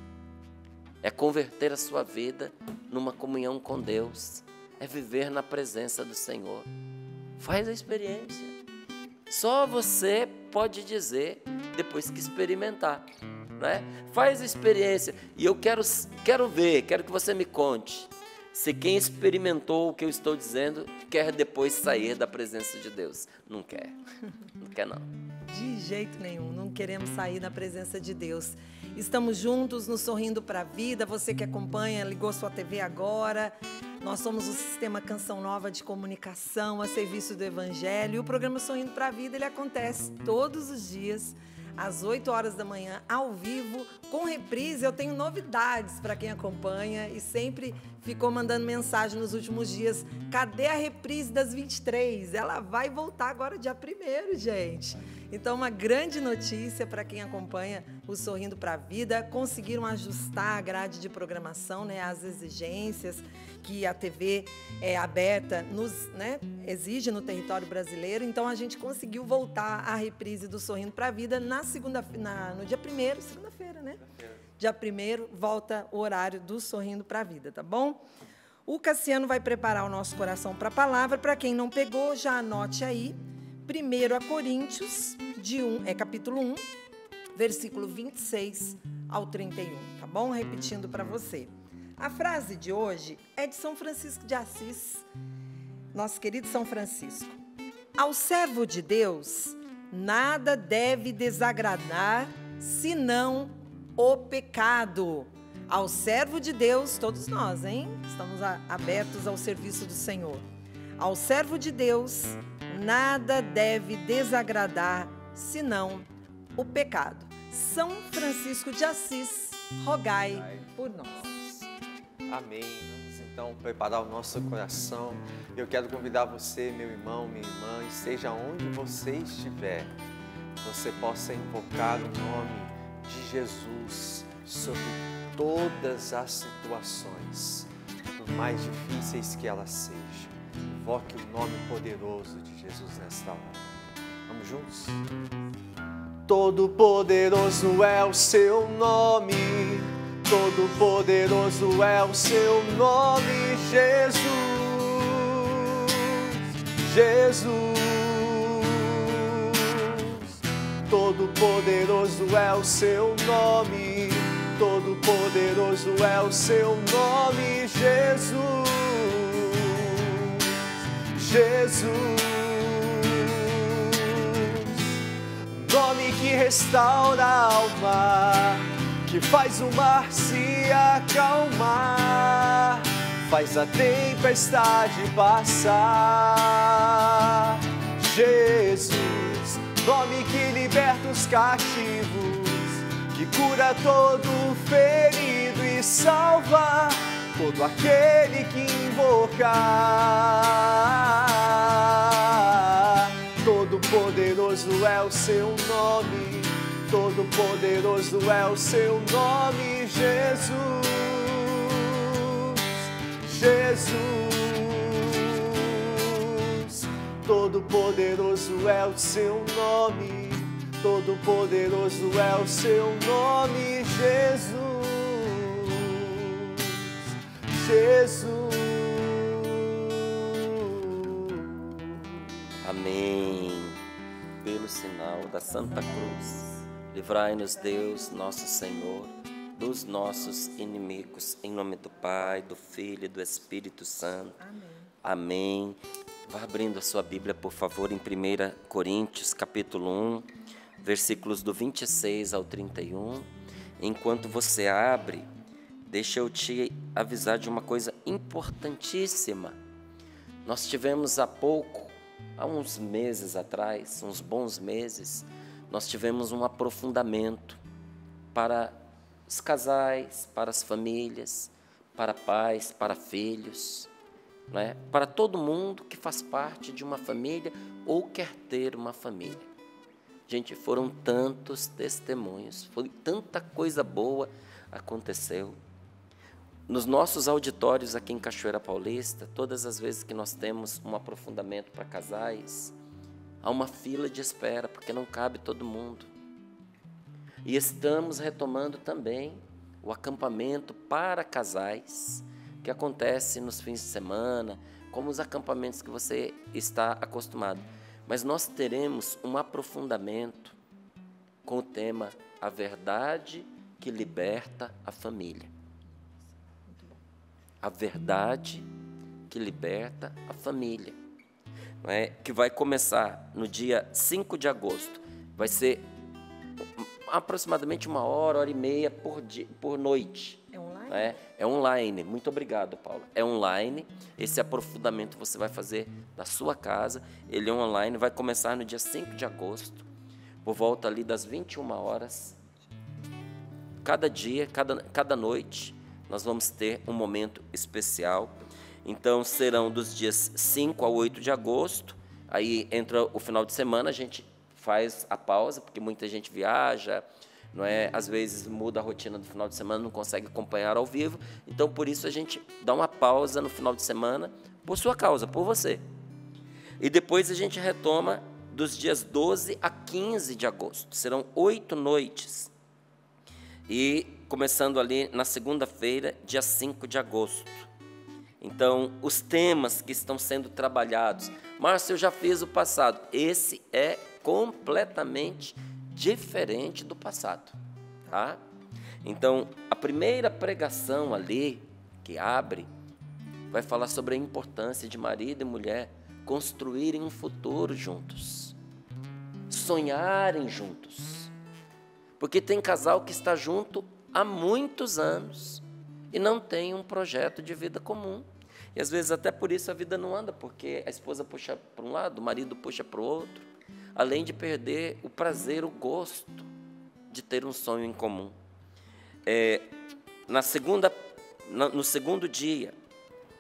É converter a sua vida numa comunhão com Deus. É viver na presença do Senhor. Faz a experiência. Só você pode dizer depois que experimentar. Não é? Faz a experiência. E eu quero, quero ver, quero que você me conte se quem experimentou o que eu estou dizendo quer depois sair da presença de Deus. Não quer. Não quer não. De jeito nenhum, não queremos sair da presença de Deus. Estamos juntos no Sorrindo para a Vida. Você que acompanha, ligou sua T V agora. Nós somos o Sistema Canção Nova de Comunicação a serviço do Evangelho. E o programa Sorrindo para a Vida, ele acontece todos os dias, às oito horas da manhã, ao vivo, com reprise. Eu tenho novidades para quem acompanha e sempre ficou mandando mensagem nos últimos dias. Cadê a reprise das vinte e três? Ela vai voltar agora dia primeiro, gente. Então, uma grande notícia para quem acompanha o Sorrindo para a Vida. Conseguiram ajustar a grade de programação, né, às exigências que a T V é, aberta nos, né, exige no território brasileiro. Então, a gente conseguiu voltar à reprise do Sorrindo para a Vida na segunda, na, no dia primeiro, segunda-feira, né? Dia primeiro, volta o horário do Sorrindo para a Vida, tá bom? O Cassiano vai preparar o nosso coração para a palavra. Para quem não pegou, já anote aí. primeiro Coríntios, de um, é capítulo um, versículo vinte e seis ao trinta e um, tá bom? Repetindo para você. A frase de hoje é de São Francisco de Assis, nosso querido São Francisco. Ao servo de Deus, nada deve desagradar, senão o pecado. Ao servo de Deus, todos nós, hein? Estamos a, abertos ao serviço do Senhor. Ao servo de Deus, nada deve desagradar, senão o pecado. São Francisco de Assis, rogai por nós. Amém. então preparar o nosso coração. Eu quero convidar você, meu irmão, minha irmã, e seja onde você estiver, você possa invocar o nome de Jesus sobre todas as situações, por mais difíceis que elas sejam. Invoque o nome poderoso de Jesus nesta hora. Vamos juntos? Todo-poderoso é o seu nome, todo-poderoso é o seu nome, Jesus, Jesus. Todo-poderoso é o seu nome, todo-poderoso é o seu nome, Jesus, Jesus. Nome que restaura a alma, que faz o mar se acalmar, faz a tempestade passar. Jesus, nome que liberta os cativos, que cura todo ferido e salva todo aquele que invocar. Todo-poderoso é o seu nome, todo-poderoso é o seu nome, Jesus, Jesus. Todo-poderoso é o seu nome, todo-poderoso é o seu nome, Jesus, Jesus. Amém. Pelo sinal da Santa Cruz, livrai-nos Deus, nosso Senhor, dos nossos inimigos. Em nome do Pai, do Filho e do Espírito Santo. Amém. Amém. Vá abrindo a sua Bíblia, por favor, em primeira Coríntios, capítulo um, versículos do vinte e seis ao trinta e um. Enquanto você abre, deixa eu te avisar de uma coisa importantíssima. Nós tivemos há pouco, há uns meses atrás, uns bons meses, nós tivemos um aprofundamento para os casais, para as famílias, para pais, para filhos, né? Para todo mundo que faz parte de uma família ou quer ter uma família. Gente, foram tantos testemunhos, foi tanta coisa boa aconteceu. Nos nossos auditórios aqui em Cachoeira Paulista, todas as vezes que nós temos um aprofundamento para casais, há uma fila de espera, porque não cabe todo mundo. E estamos retomando também o acampamento para casais, que acontece nos fins de semana, como os acampamentos que você está acostumado. Mas nós teremos um aprofundamento com o tema A Verdade que Liberta a Família. A verdade que liberta a família, não é? Que vai começar no dia cinco de agosto. Vai ser aproximadamente uma hora, hora e meia por, dia, por noite. É online? Não é? É online. Muito obrigado, Paula. É online. Esse aprofundamento você vai fazer na sua casa. Ele é online. Vai começar no dia cinco de agosto, por volta ali das vinte e uma horas. Cada dia, cada, cada noite, nós vamos ter um momento especial. Então, serão dos dias cinco a oito de agosto. Aí entra o final de semana, a gente faz a pausa, porque muita gente viaja, não é? Às vezes muda a rotina do final de semana, não consegue acompanhar ao vivo. Então, por isso, a gente dá uma pausa no final de semana, por sua causa, por você. E depois a gente retoma dos dias doze a quinze de agosto. Serão oito noites. E começando ali na segunda-feira, dia cinco de agosto. Então, os temas que estão sendo trabalhados. Márcio, eu já fiz o passado. Esse é completamente diferente do passado, tá? Então, a primeira pregação ali, que abre, vai falar sobre a importância de marido e mulher construírem um futuro juntos. Sonharem juntos. Porque tem casal que está junto há muitos anos e não tem um projeto de vida comum. E às vezes até por isso a vida não anda, porque a esposa puxa para um lado, o marido puxa para o outro, além de perder o prazer, o gosto de ter um sonho em comum. É, na segunda, na, no segundo dia,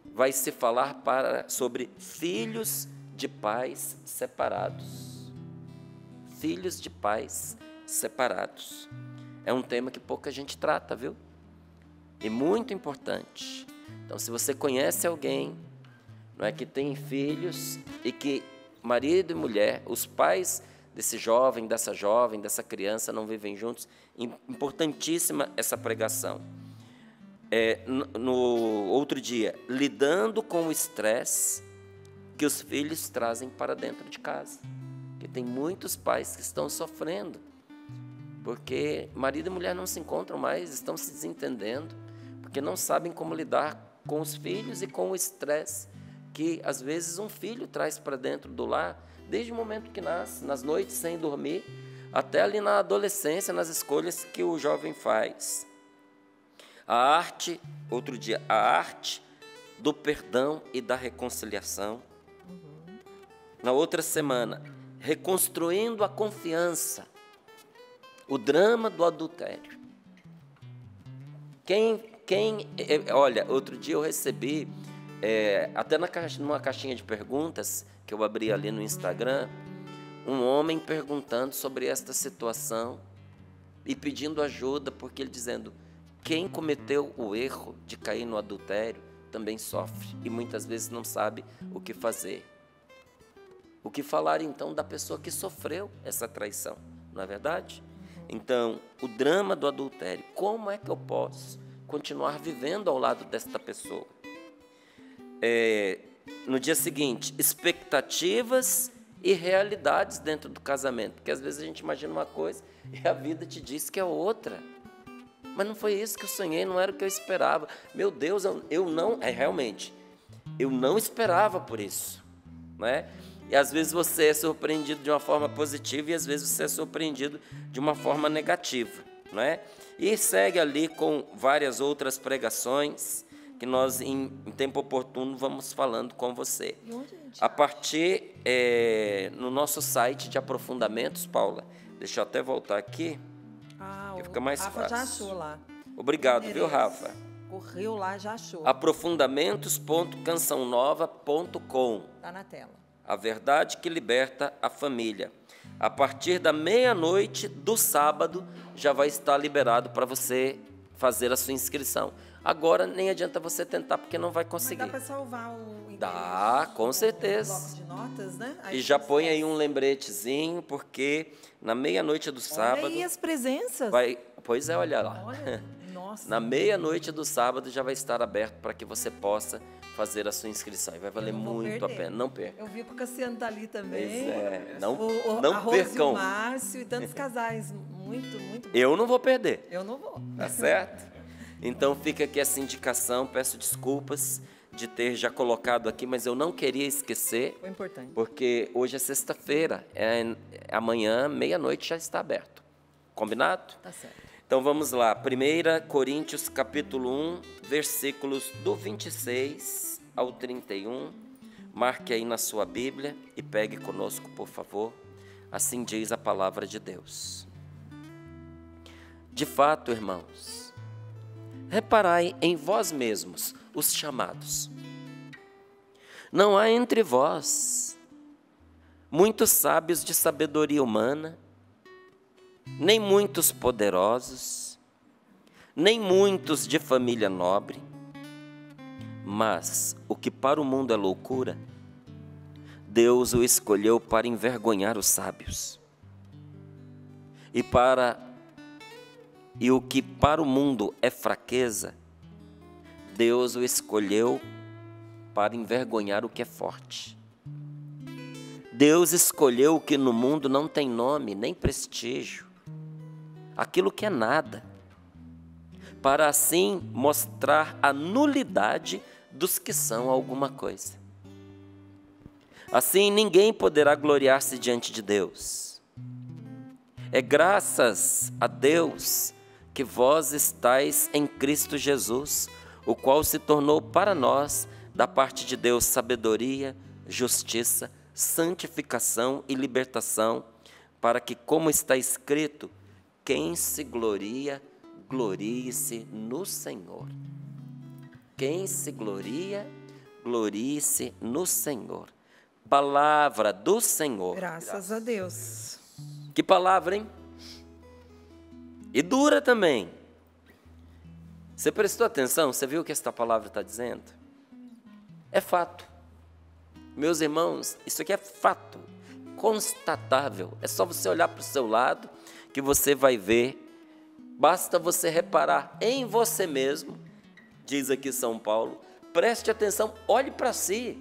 vai se falar para, sobre filhos de pais separados. Filhos de pais separados. É um tema que pouca gente trata, viu? E muito importante. Então, se você conhece alguém, não é, que tem filhos e que marido e mulher, os pais desse jovem, dessa jovem, dessa criança não vivem juntos, importantíssima essa pregação. É, no, no outro dia, lidando com o estresse que os filhos trazem para dentro de casa. Porque tem muitos pais que estão sofrendo, porque marido e mulher não se encontram mais, estão se desentendendo, porque não sabem como lidar com os filhos e com o estresse que, às vezes, um filho traz para dentro do lar, desde o momento que nasce, nas noites sem dormir, até ali na adolescência, nas escolhas que o jovem faz. A arte, outro dia, a arte do perdão e da reconciliação. Uhum. Na outra semana, reconstruindo a confiança, o drama do adultério. Quem, quem, olha, outro dia eu recebi, é, até na caixa, numa caixinha de perguntas, que eu abri ali no Instagram, um homem perguntando sobre esta situação e pedindo ajuda, porque ele dizendo, quem cometeu o erro de cair no adultério também sofre e muitas vezes não sabe o que fazer. O que falar então da pessoa que sofreu essa traição, não é verdade? Então, o drama do adultério, como é que eu posso continuar vivendo ao lado desta pessoa? É, no dia seguinte, expectativas e realidades dentro do casamento, porque às vezes a gente imagina uma coisa e a vida te diz que é outra. Mas não foi isso que eu sonhei, não era o que eu esperava. Meu Deus, eu, eu não, é realmente, eu não esperava por isso, né? E às vezes você é surpreendido de uma forma positiva e às vezes você é surpreendido de uma forma negativa, né? E segue ali com várias outras pregações que nós, em, em tempo oportuno, vamos falando com você. A partir, é, no nosso site de aprofundamentos, Paula, deixa eu até voltar aqui, ah, que fica mais Rafa fácil. já achou lá. Obrigado, viu, Rafa? Correu lá, já achou. aprofundamentos ponto canção nova ponto com. Está na tela. A verdade que liberta a família. A partir da meia-noite do sábado, já vai estar liberado para você fazer a sua inscrição. Agora, nem adianta você tentar, porque não vai conseguir. Mas dá para salvar o endereço? Dá, com certeza. Bloco de notas, né? Aí e já põe aí um lembretezinho, porque na meia-noite do sábado... Olha aí as presenças. Vai, pois é, olha lá. Olha, nossa. Na meia-noite do sábado já vai estar aberto para que você possa fazer a sua inscrição. E vai valer muito a pena. Não perca. Eu vi que o Cassiano está ali também. Pois é. Não, o, o, não a percam. O Márcio e tantos casais. Muito, muito bom. Eu não vou perder. Eu não vou. Tá certo? Então fica aqui essa indicação. Peço desculpas de ter já colocado aqui, mas eu não queria esquecer. Foi importante. Porque hoje é sexta-feira. É, amanhã, meia-noite, já está aberto. Combinado? Tá certo. Então vamos lá, primeira Coríntios capítulo um, versículos do vinte e seis ao trinta e um. Marque aí na sua Bíblia e pegue conosco, por favor. Assim diz a palavra de Deus. De fato, irmãos, reparai em vós mesmos os chamados. Não há entre vós muitos sábios de sabedoria humana, nem muitos poderosos, nem muitos de família nobre, mas o que para o mundo é loucura, Deus o escolheu para envergonhar os sábios, e para e o que para o mundo é fraqueza, Deus o escolheu para envergonhar o que é forte. Deus escolheu o que no mundo não tem nome nem prestígio, aquilo que é nada, para assim mostrar a nulidade dos que são alguma coisa. Assim ninguém poderá gloriar-se diante de Deus. É graças a Deus que vós estáis em Cristo Jesus, o qual se tornou para nós, da parte de Deus, sabedoria, justiça, santificação e libertação, para que, como está escrito, quem se gloria, glorie-se no Senhor. Quem se gloria, glorie-se no Senhor. Palavra do Senhor. Graças, Graças a Deus. Que palavra, hein? E dura também. Você prestou atenção? Você viu o que esta palavra está dizendo? É fato. Meus irmãos, isso aqui é fato. Constatável. É só você olhar para o seu lado que você vai ver. Basta você reparar em você mesmo, diz aqui São Paulo. Preste atenção, olhe para si.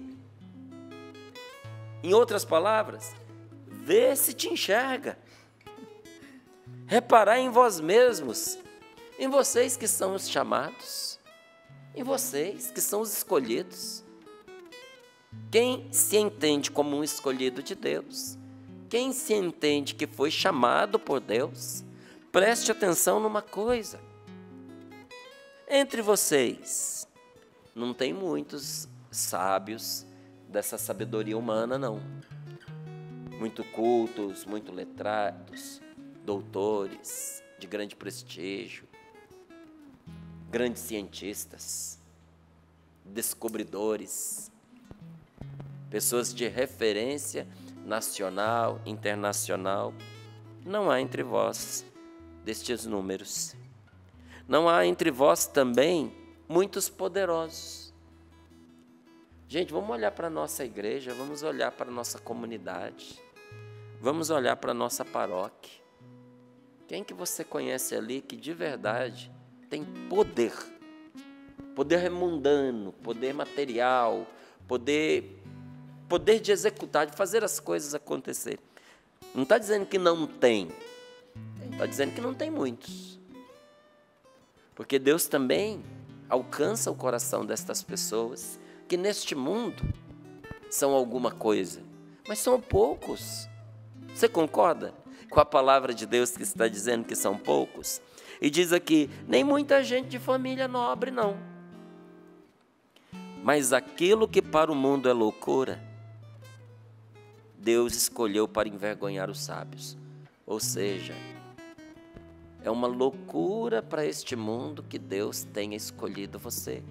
Em outras palavras, vê se te enxerga. Reparar em vós mesmos, em vocês que são os chamados, em vocês que são os escolhidos. Quem se entende como um escolhido de Deus, quem se entende que foi chamado por Deus, preste atenção numa coisa. Entre vocês, não tem muitos sábios dessa sabedoria humana, não. Muito cultos, muito letrados, doutores de grande prestígio, grandes cientistas, descobridores, pessoas de referência nacional, internacional. Não há entre vós destes números. Não há entre vós também muitos poderosos. Gente, vamos olhar para a nossa igreja, vamos olhar para a nossa comunidade, vamos olhar para a nossa paróquia. Quem que você conhece ali que de verdade tem poder? Poder mundano, poder material, poder, poder de executar, de fazer as coisas acontecerem. Não está dizendo que não tem, está dizendo que não tem muitos. Porque Deus também alcança o coração destas pessoas que neste mundo são alguma coisa, mas são poucos. Você concorda com a palavra de Deus que está dizendo que são poucos? E diz aqui, nem muita gente de família nobre, não. Mas aquilo que para o mundo é loucura, Deus escolheu para envergonhar os sábios. Ou seja, é uma loucura para este mundo que Deus tenha escolhido você.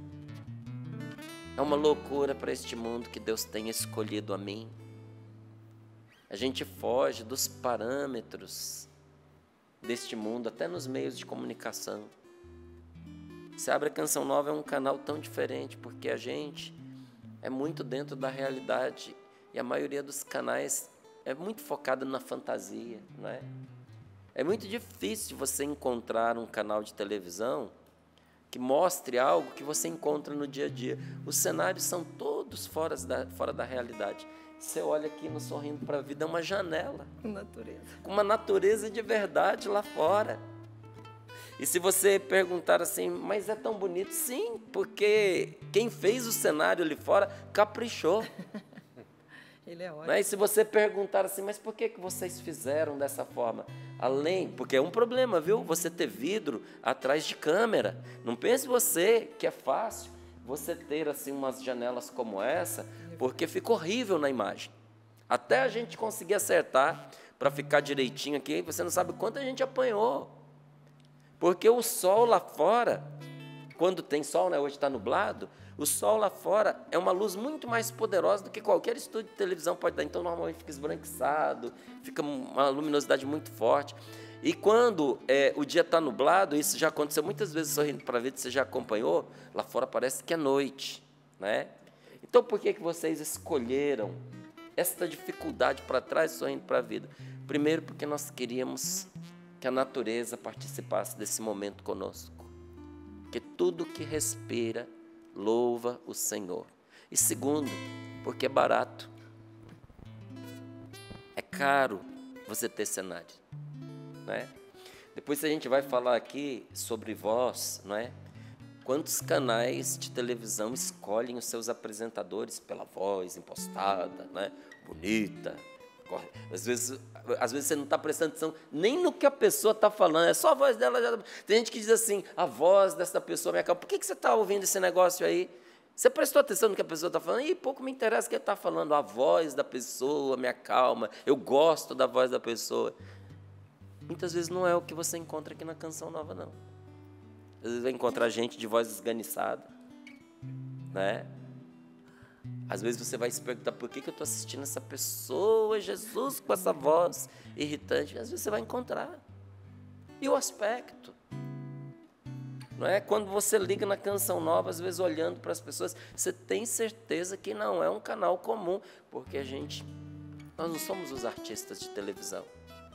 É uma loucura para este mundo que Deus tenha escolhido a mim. A gente foge dos parâmetros deste mundo, até nos meios de comunicação. Você abre a Canção Nova, é um canal tão diferente, porque a gente é muito dentro da realidade. E a maioria dos canais é muito focada na fantasia, não é? É muito difícil você encontrar um canal de televisão que mostre algo que você encontra no dia a dia. Os cenários são todos fora da, fora da realidade. Você olha aqui no Sorrindo para a Vida, é uma janela. Natureza. Uma natureza de verdade lá fora. E se você perguntar assim, mas é tão bonito? Sim, porque quem fez o cenário ali fora caprichou. Ele é ótimo. Né? E se você perguntar assim, mas por que, que vocês fizeram dessa forma? Além, porque é um problema, viu? Você ter vidro atrás de câmera. Não pense você que é fácil você ter assim umas janelas como essa, porque fica horrível na imagem. Até a gente conseguir acertar para ficar direitinho aqui, você não sabe quanto a gente apanhou. Porque o sol lá fora, quando tem sol, né? Hoje está nublado, o sol lá fora é uma luz muito mais poderosa do que qualquer estúdio de televisão pode dar. Então, normalmente fica esbranquiçado, fica uma luminosidade muito forte. E quando é, o dia está nublado, isso já aconteceu muitas vezes, Sorrindo para a Vida, você já acompanhou, lá fora parece que é noite, né? Então, por que, que vocês escolheram esta dificuldade para trás, Sorrindo para a Vida? Primeiro, porque nós queríamos que a natureza participasse desse momento conosco. Que tudo que respira louva o Senhor. E segundo, porque é barato. É caro você ter cenário, né? Depois a gente vai falar aqui sobre voz, não é? Quantos canais de televisão escolhem os seus apresentadores pela voz impostada, né? Bonita. Às vezes, às vezes você não está prestando atenção nem no que a pessoa está falando, é só a voz dela. Já... Tem gente que diz assim, a voz dessa pessoa me acalma. Por que, que você está ouvindo esse negócio aí? Você prestou atenção no que a pessoa está falando? E pouco me interessa o que ele está falando. A voz da pessoa me acalma, eu gosto da voz da pessoa. Muitas vezes não é o que você encontra aqui na Canção Nova, não. Às vezes vai encontrar gente de voz esganiçada, né? Às vezes você vai se perguntar, por que que eu estou assistindo essa pessoa, Jesus, com essa voz irritante? Às vezes você vai encontrar. E o aspecto? Não é? Quando você liga na Canção Nova, às vezes olhando para as pessoas, você tem certeza que não é um canal comum, porque a gente, nós não somos os artistas de televisão.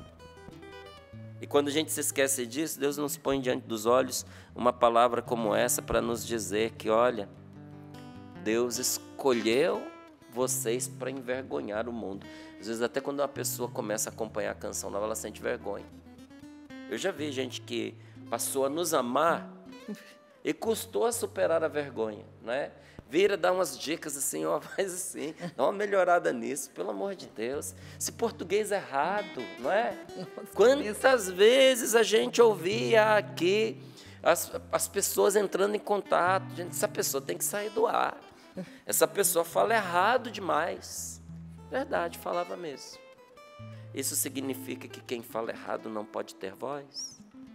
E quando a gente se esquece disso, Deus nos põe diante dos olhos uma palavra como essa para nos dizer que, olha, Deus escolheu vocês para envergonhar o mundo. Às vezes até quando uma pessoa começa a acompanhar a Canção Nova, ela sente vergonha. Eu já vi gente que passou a nos amar e custou a superar a vergonha, né? Vira, dá umas dicas assim, ó, faz assim, dá uma melhorada nisso, pelo amor de Deus. Se português é errado, não é? Nossa, quantas mesmo. vezes a gente ouvia aqui as, as pessoas entrando em contato, gente, essa pessoa tem que sair do ar, essa pessoa fala errado demais. Verdade, falava mesmo. Isso significa que quem fala errado não pode ter voz?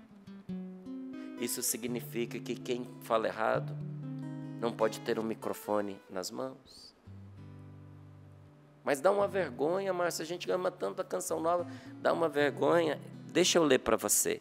Isso significa que quem fala errado não pode ter um microfone nas mãos? Mas dá uma vergonha, Márcia, a gente ama tanto a Canção Nova, dá uma vergonha. Deixa eu ler para você.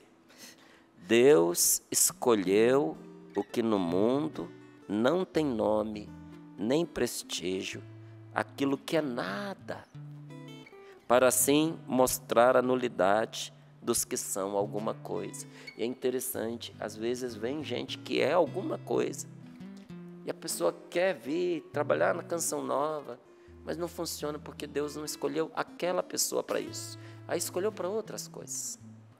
Deus escolheu o que no mundo não tem nome, nem prestígio, aquilo que é nada, para assim mostrar a nulidade dos que são alguma coisa. E é interessante, às vezes vem gente que é alguma coisa, e a pessoa quer vir trabalhar na Canção Nova, mas não funciona porque Deus não escolheu aquela pessoa para isso. A escolheu para outras coisas,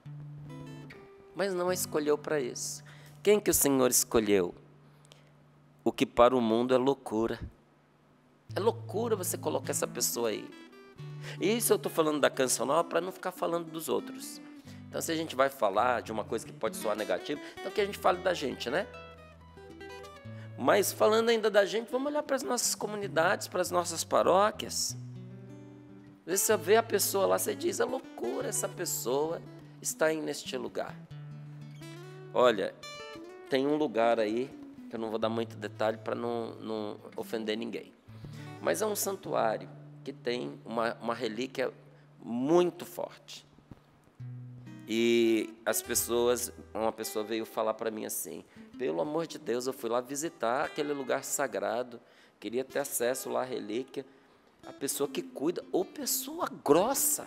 mas não a escolheu para isso. Quem que o Senhor escolheu? O que para o mundo é loucura. É loucura você colocar essa pessoa aí. E isso eu estou falando da Canção Nova para não ficar falando dos outros. Então, se a gente vai falar de uma coisa que pode soar negativa, então que a gente fale da gente, né? Mas falando ainda da gente, vamos olhar para as nossas comunidades, para as nossas paróquias. Às vezes você vê a pessoa lá, você diz, é loucura essa pessoa está aí neste lugar. Olha, tem um lugar aí, que eu não vou dar muito detalhe para não, não ofender ninguém. Mas é um santuário que tem uma, uma relíquia muito forte. E as pessoas, uma pessoa veio falar para mim assim, pelo amor de Deus, eu fui lá visitar aquele lugar sagrado, queria ter acesso lá à relíquia. A pessoa que cuida, ou pessoa grossa.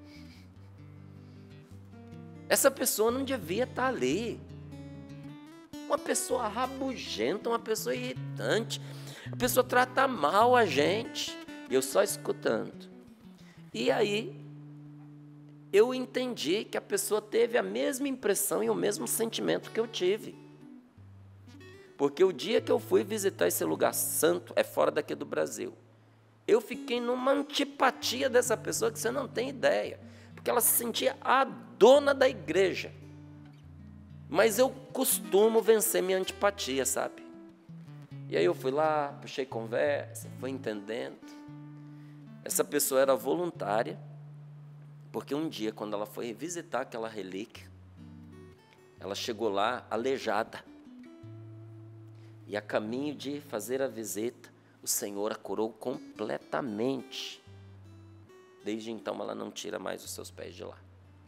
Essa pessoa não devia estar ali. Uma pessoa rabugenta, uma pessoa irritante, a pessoa trata mal a gente, e eu só escutando. E aí, eu entendi que a pessoa teve a mesma impressão e o mesmo sentimento que eu tive. Porque o dia que eu fui visitar esse lugar santo, é fora daqui do Brasil, eu fiquei numa antipatia dessa pessoa que você não tem ideia, porque ela se sentia a dona da igreja. Mas eu costumo vencer minha antipatia, sabe? E aí eu fui lá, puxei conversa, fui entendendo. Essa pessoa era voluntária, porque um dia, quando ela foi visitar aquela relíquia, ela chegou lá aleijada. E a caminho de fazer a visita, o Senhor a curou completamente. Desde então, ela não tira mais os seus pés de lá.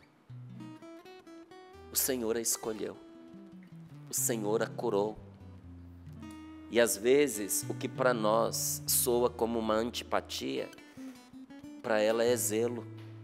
O Senhor a escolheu. O Senhor a curou. E às vezes, o que para nós soa como uma antipatia, para ela é zelo.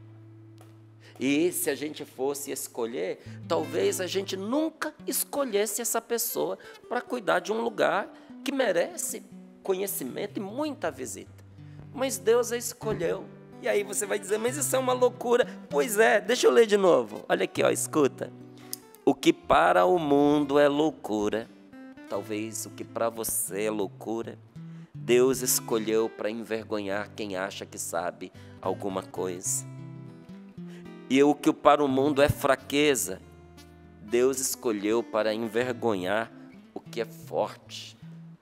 E se a gente fosse escolher, talvez a gente nunca escolhesse essa pessoa para cuidar de um lugar que merece conhecimento e muita visita. Mas Deus a escolheu. E aí você vai dizer, mas isso é uma loucura. Pois é, deixa eu ler de novo. Olha aqui, ó, escuta. O que para o mundo é loucura, talvez o que para você é loucura, Deus escolheu para envergonhar quem acha que sabe alguma coisa. E o que para o mundo é fraqueza, Deus escolheu para envergonhar o que é forte.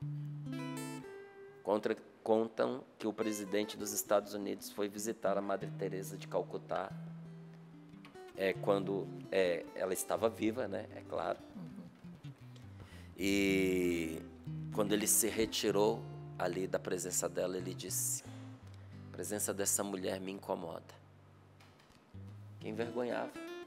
Contra, contam que o presidente dos Estados Unidos foi visitar a Madre Teresa de Calcutá, é, quando é, ela estava viva, né? É claro. Uhum. E quando ele se retirou, ali da presença dela, ele disse: a presença dessa mulher me incomoda. Que envergonhava.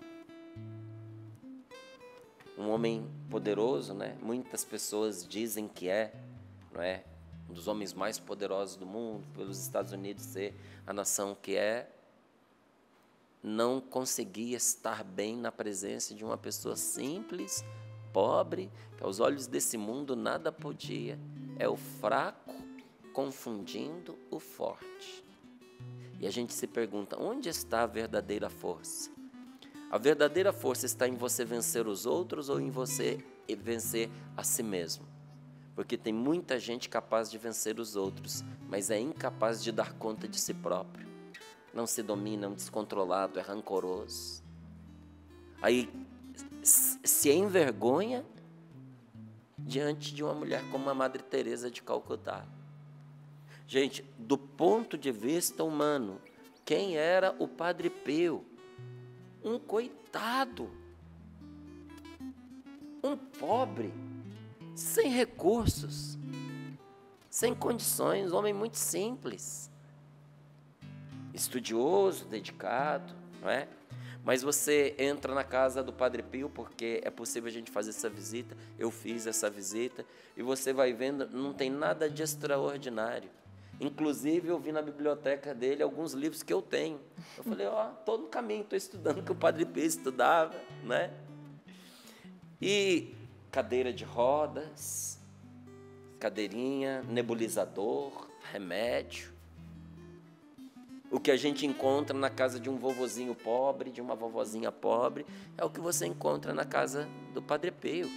Um homem poderoso, né? Muitas pessoas dizem que é, não é? Um dos homens mais poderosos do mundo, pelos Estados Unidos ser a nação que é, não conseguia estar bem na presença de uma pessoa simples, pobre, que aos olhos desse mundo nada podia. É o fraco confundindo o forte. E a gente se pergunta, onde está a verdadeira força? A verdadeira força está em você vencer os outros ou em você vencer a si mesmo? Porque tem muita gente capaz de vencer os outros, mas é incapaz de dar conta de si próprio. Não se domina, é um descontrolado, é rancoroso. Aí se envergonha diante de uma mulher como a Madre Teresa de Calcutá. Gente, do ponto de vista humano, quem era o Padre Pio? Um coitado, um pobre, sem recursos, sem condições, um homem muito simples, estudioso, dedicado, não é? Mas você entra na casa do Padre Pio, porque é possível a gente fazer essa visita, eu fiz essa visita, e você vai vendo, não tem nada de extraordinário. Inclusive, eu vi na biblioteca dele alguns livros que eu tenho. Eu falei, ó, estou no caminho, estou estudando o que o Padre Pio estudava, né? E cadeira de rodas, cadeirinha, nebulizador, remédio. O que a gente encontra na casa de um vovozinho pobre, de uma vovozinha pobre, é o que você encontra na casa do Padre Pio.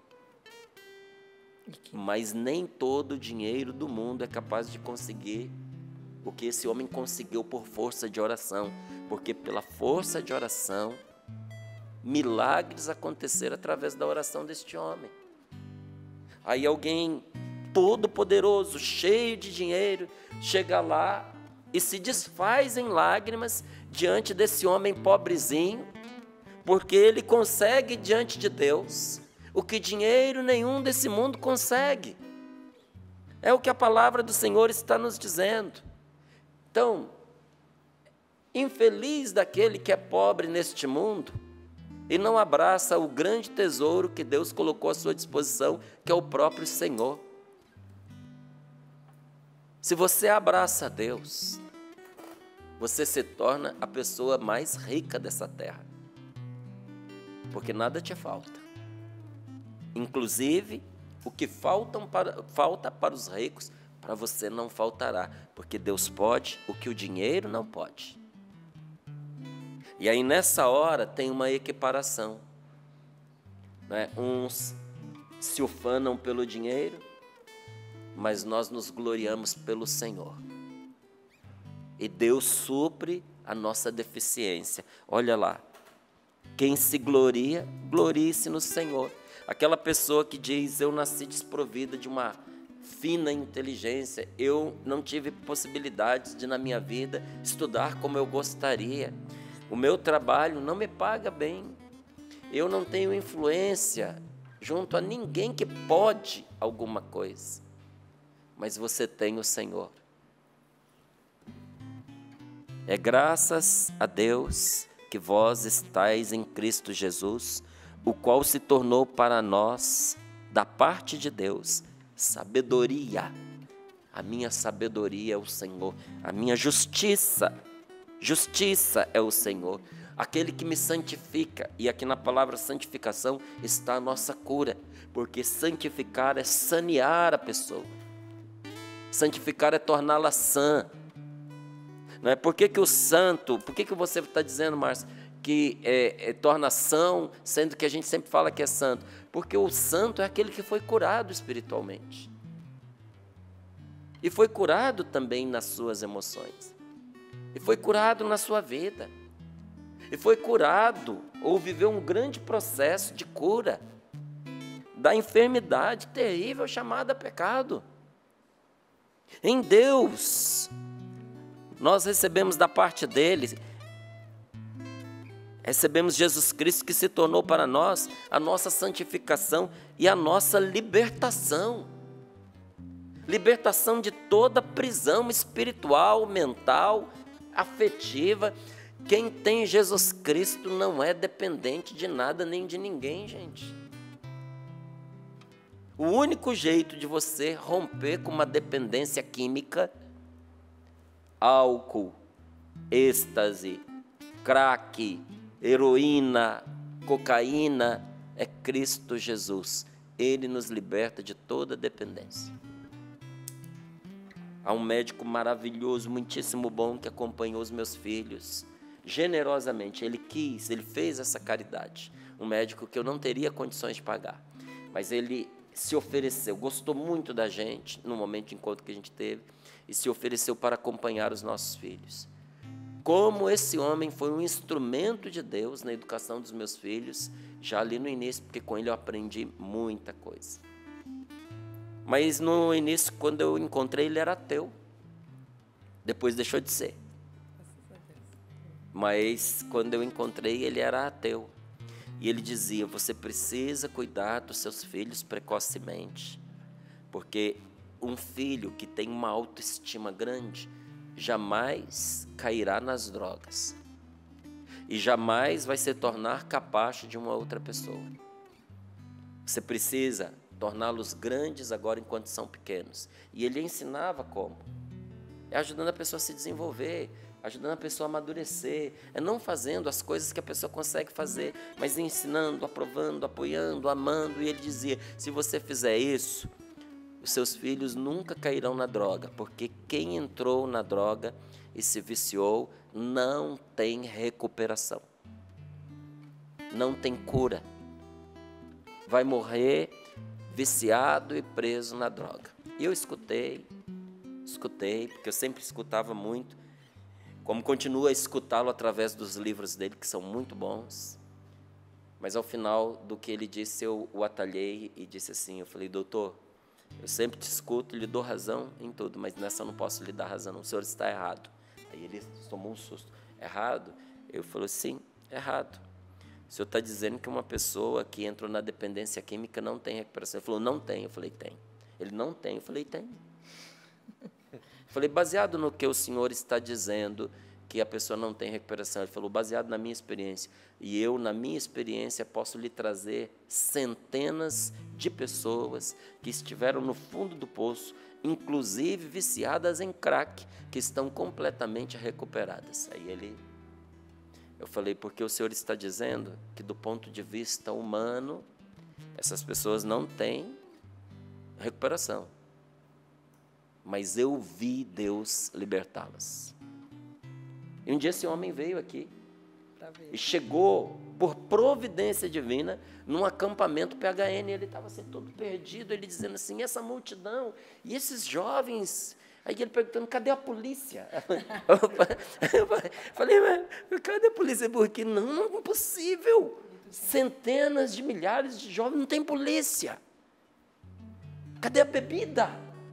Mas nem todo o dinheiro do mundo é capaz de conseguir o que esse homem conseguiu por força de oração, porque pela força de oração, milagres aconteceram através da oração deste homem. Aí alguém todo poderoso, cheio de dinheiro, chega lá e se desfaz em lágrimas diante desse homem pobrezinho, porque ele consegue diante de Deus o que dinheiro nenhum desse mundo consegue. É o que a palavra do Senhor está nos dizendo. Então, infeliz daquele que é pobre neste mundo e não abraça o grande tesouro que Deus colocou à sua disposição, que é o próprio Senhor. Se você abraça a Deus, você se torna a pessoa mais rica dessa terra, porque nada te falta. Inclusive, o que faltam para, falta para os ricos, para você não faltará, porque Deus pode o que o dinheiro não pode. E aí, nessa hora, tem uma equiparação, né? Uns se ufanam pelo dinheiro, mas nós nos gloriamos pelo Senhor. E Deus supre a nossa deficiência. Olha lá, quem se gloria, glorie-se no Senhor. Aquela pessoa que diz, eu nasci desprovida de uma fina inteligência, eu não tive possibilidades de, na minha vida, estudar como eu gostaria. O meu trabalho não me paga bem. Eu não tenho influência junto a ninguém que pode alguma coisa. Mas você tem o Senhor. É graças a Deus que vós estáis em Cristo Jesus, o qual se tornou para nós, da parte de Deus, sabedoria. A minha sabedoria é o Senhor, a minha justiça, justiça é o Senhor, aquele que me santifica. E aqui na palavra santificação está a nossa cura, porque santificar é sanear a pessoa, santificar é torná-la sã. Não é? Por que que o santo, por que que você está dizendo, Márcio, que é, é, torna são, sendo que a gente sempre fala que é santo? Porque o santo é aquele que foi curado espiritualmente. E foi curado também nas suas emoções. E foi curado na sua vida. E foi curado, ou viveu um grande processo de cura da enfermidade terrível chamada pecado. Em Deus, nós recebemos da parte dele, recebemos Jesus Cristo, que se tornou para nós a nossa santificação e a nossa libertação. libertação de toda prisão espiritual, mental, afetiva. Quem tem Jesus Cristo não é dependente de nada nem de ninguém, gente. O único jeito de você romper com uma dependência química, álcool, êxtase, crack, heroína, cocaína, é Cristo Jesus. Ele nos liberta de toda dependência. Há um médico maravilhoso, muitíssimo bom, que acompanhou os meus filhos generosamente. Ele quis, ele fez essa caridade. Um médico que eu não teria condições de pagar, mas ele se ofereceu, gostou muito da gente no momento de encontro que a gente teve e se ofereceu para acompanhar os nossos filhos. Como esse homem foi um instrumento de Deus na educação dos meus filhos, já ali no início, porque com ele eu aprendi muita coisa. Mas no início, quando eu encontrei, ele era ateu. Depois deixou de ser. Mas quando eu encontrei, ele era ateu. E ele dizia, você precisa cuidar dos seus filhos precocemente, porque um filho que tem uma autoestima grande jamais cairá nas drogas e jamais vai se tornar capacho de uma outra pessoa. Você precisa torná-los grandes agora enquanto são pequenos. E ele ensinava como. É ajudando a pessoa a se desenvolver, ajudando a pessoa a amadurecer, é não fazendo as coisas que a pessoa consegue fazer, mas ensinando, aprovando, apoiando, amando. E ele dizia, se você fizer isso, os seus filhos nunca cairão na droga, porque quem entrou na droga e se viciou não tem recuperação, não tem cura, vai morrer viciado e preso na droga. E eu escutei, escutei, porque eu sempre escutava muito, como continuo a escutá-lo através dos livros dele, que são muito bons, mas ao final do que ele disse, eu o atalhei e disse assim, eu falei, doutor, eu sempre te escuto e lhe dou razão em tudo, mas nessa eu não posso lhe dar razão, o senhor está errado. Aí ele tomou um susto. Errado? Eu falei, sim, errado. O senhor está dizendo que uma pessoa que entrou na dependência química não tem recuperação. Ele falou, não tem. Eu falei, tem. Ele, não tem. Eu falei, tem. Eu falei, baseado no que o senhor está dizendo, que a pessoa não tem recuperação. Ele falou, baseado na minha experiência. E eu, na minha experiência, posso lhe trazer centenas de pessoas que estiveram no fundo do poço, inclusive viciadas em crack, que estão completamente recuperadas. Aí ele... Eu falei, porque o senhor está dizendo que do ponto de vista humano, essas pessoas não têm recuperação. Mas eu vi Deus libertá-las. E um dia esse homem veio aqui e chegou, por providência divina, num acampamento P H N. Ele estava assim, todo perdido, ele dizendo assim, essa multidão, e esses jovens... Aí ele perguntando, cadê a polícia? Eu falei, mas cadê a polícia? Porque não, não é impossível. Centenas de milhares de jovens, não tem polícia. Cadê a bebida?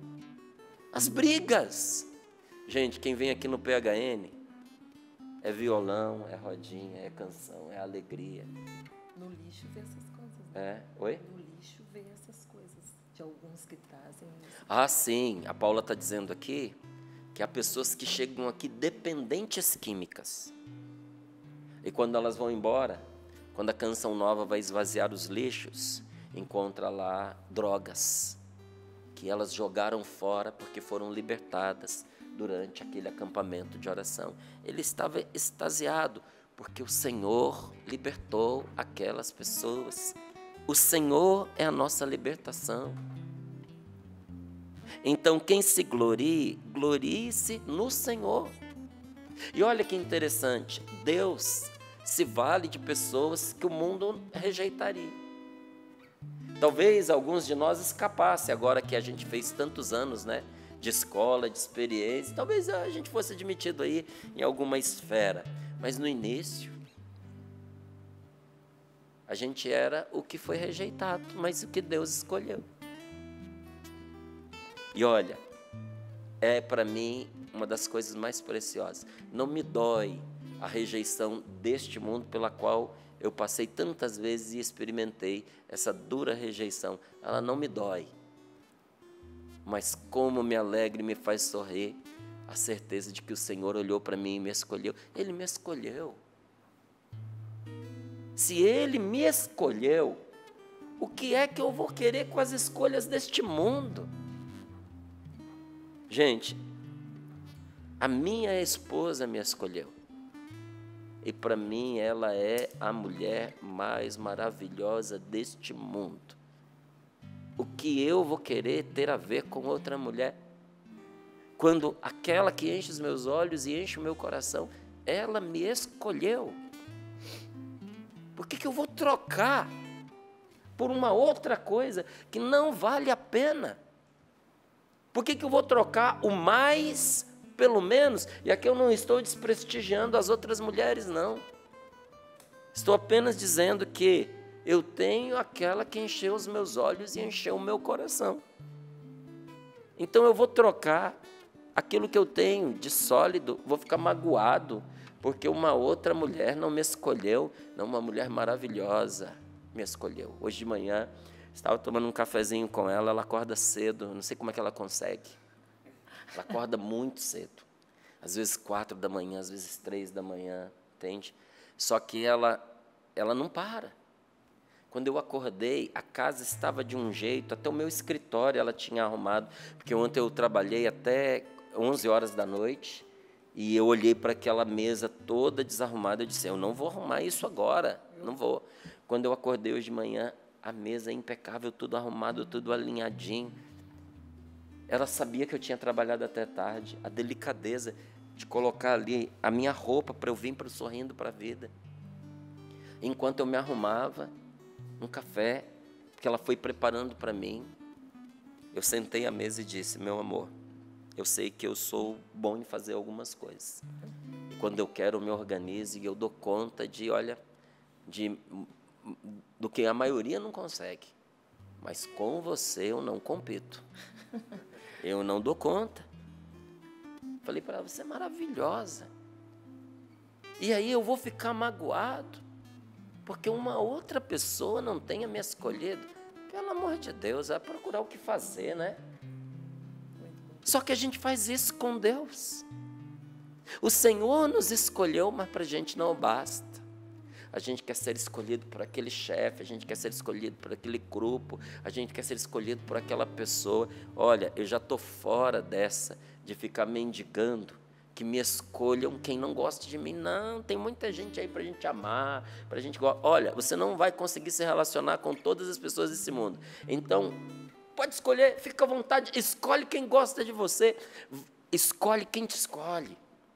As brigas. Gente, quem vem aqui no P H N é violão, é rodinha, é canção, é alegria. No lixo vê essas coisas. Né? É? Oi? No lixo vê essas coisas, de alguns que trazem isso. Ah, sim. A Paula está dizendo aqui que há pessoas que chegam aqui dependentes químicas. E quando elas vão embora, quando a canção nova vai esvaziar os lixos, encontra lá drogas que elas jogaram fora porque foram libertadas durante aquele acampamento de oração. Ele estava extasiado porque o Senhor libertou aquelas pessoas. O Senhor é a nossa libertação. Então, quem se glorie, glorie-se no Senhor. E olha que interessante, Deus se vale de pessoas que o mundo rejeitaria. Talvez alguns de nós escapassem, agora que a gente fez tantos anos, né, de escola, de experiência, talvez a gente fosse admitido aí em alguma esfera. Mas no início, a gente era o que foi rejeitado, mas o que Deus escolheu. E olha, é para mim uma das coisas mais preciosas. Não me dói a rejeição deste mundo pela qual eu passei tantas vezes e experimentei essa dura rejeição. Ela não me dói. mas como me alegra e me faz sorrir a certeza de que o Senhor olhou para mim e me escolheu. Ele me escolheu. Se Ele me escolheu, o que é que eu vou querer com as escolhas deste mundo? Gente, a minha esposa me escolheu. E para mim ela é a mulher mais maravilhosa deste mundo. O que eu vou querer ter a ver com outra mulher? Quando aquela que enche os meus olhos e enche o meu coração, ela me escolheu. Por que que eu vou trocar por uma outra coisa que não vale a pena? Por que que eu vou trocar o mais pelo menos? E aqui eu não estou desprestigiando as outras mulheres, não. Estou apenas dizendo que eu tenho aquela que encheu os meus olhos e encheu o meu coração. Então eu vou trocar aquilo que eu tenho de sólido, vou ficar magoado, porque uma outra mulher não me escolheu, não, uma mulher maravilhosa me escolheu. Hoje de manhã, estava tomando um cafezinho com ela, ela acorda cedo, não sei como é que ela consegue. Ela acorda muito cedo, às vezes quatro da manhã, às vezes três da manhã, entende? Só que ela, ela não para. Quando eu acordei, a casa estava de um jeito, até o meu escritório ela tinha arrumado, porque ontem eu trabalhei até onze horas da noite, e eu olhei para aquela mesa toda desarrumada, eu disse, eu não vou arrumar isso agora, não vou. Quando eu acordei hoje de manhã, a mesa é impecável, tudo arrumado, tudo alinhadinho. Ela sabia que eu tinha trabalhado até tarde, a delicadeza de colocar ali a minha roupa para eu vir para o Sorrindo para a Vida. Enquanto eu me arrumava, um café que ela foi preparando para mim, eu sentei à mesa e disse, meu amor, eu sei que eu sou bom em fazer algumas coisas. E quando eu quero, eu me organizo e eu dou conta de, olha, de, do que a maioria não consegue. Mas com você eu não compito. Eu não dou conta. Falei para ela, você é maravilhosa. E aí eu vou ficar magoado porque uma outra pessoa não tenha me escolhido. Pelo amor de Deus, é procurar o que fazer, né? Só que a gente faz isso com Deus. O Senhor nos escolheu, mas para a gente não basta. A gente quer ser escolhido por aquele chefe, a gente quer ser escolhido por aquele grupo, a gente quer ser escolhido por aquela pessoa. Olha, eu já estou fora dessa, de ficar mendigando, que me escolham quem não gosta de mim. Não, tem muita gente aí para a gente amar, para a gente... Olha, você não vai conseguir se relacionar com todas as pessoas desse mundo. Então, pode escolher, fica à vontade, escolhe quem gosta de você, escolhe quem te escolhe.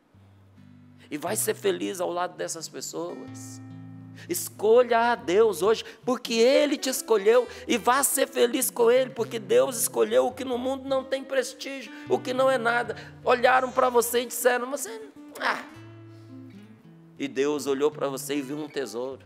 E vai ser feliz ao lado dessas pessoas. Escolha a Deus hoje, porque Ele te escolheu, e vá ser feliz com Ele, porque Deus escolheu o que no mundo não tem prestígio, o que não é nada. Olharam para você e disseram, você, ah. E Deus olhou para você e viu um tesouro.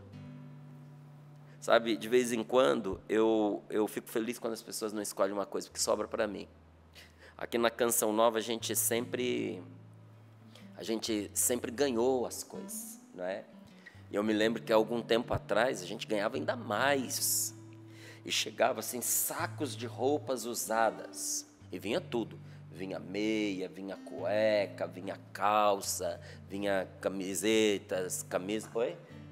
Sabe, de vez em quando, eu, eu fico feliz quando as pessoas não escolhem uma coisa, porque sobra para mim. Aqui na Canção Nova, a gente sempre, a gente sempre ganhou as coisas, não é? E eu me lembro que há algum tempo atrás a gente ganhava ainda mais. E chegava assim, sacos de roupas usadas. E vinha tudo. Vinha meia, vinha cueca, vinha calça, vinha camisetas, camisa... Oi?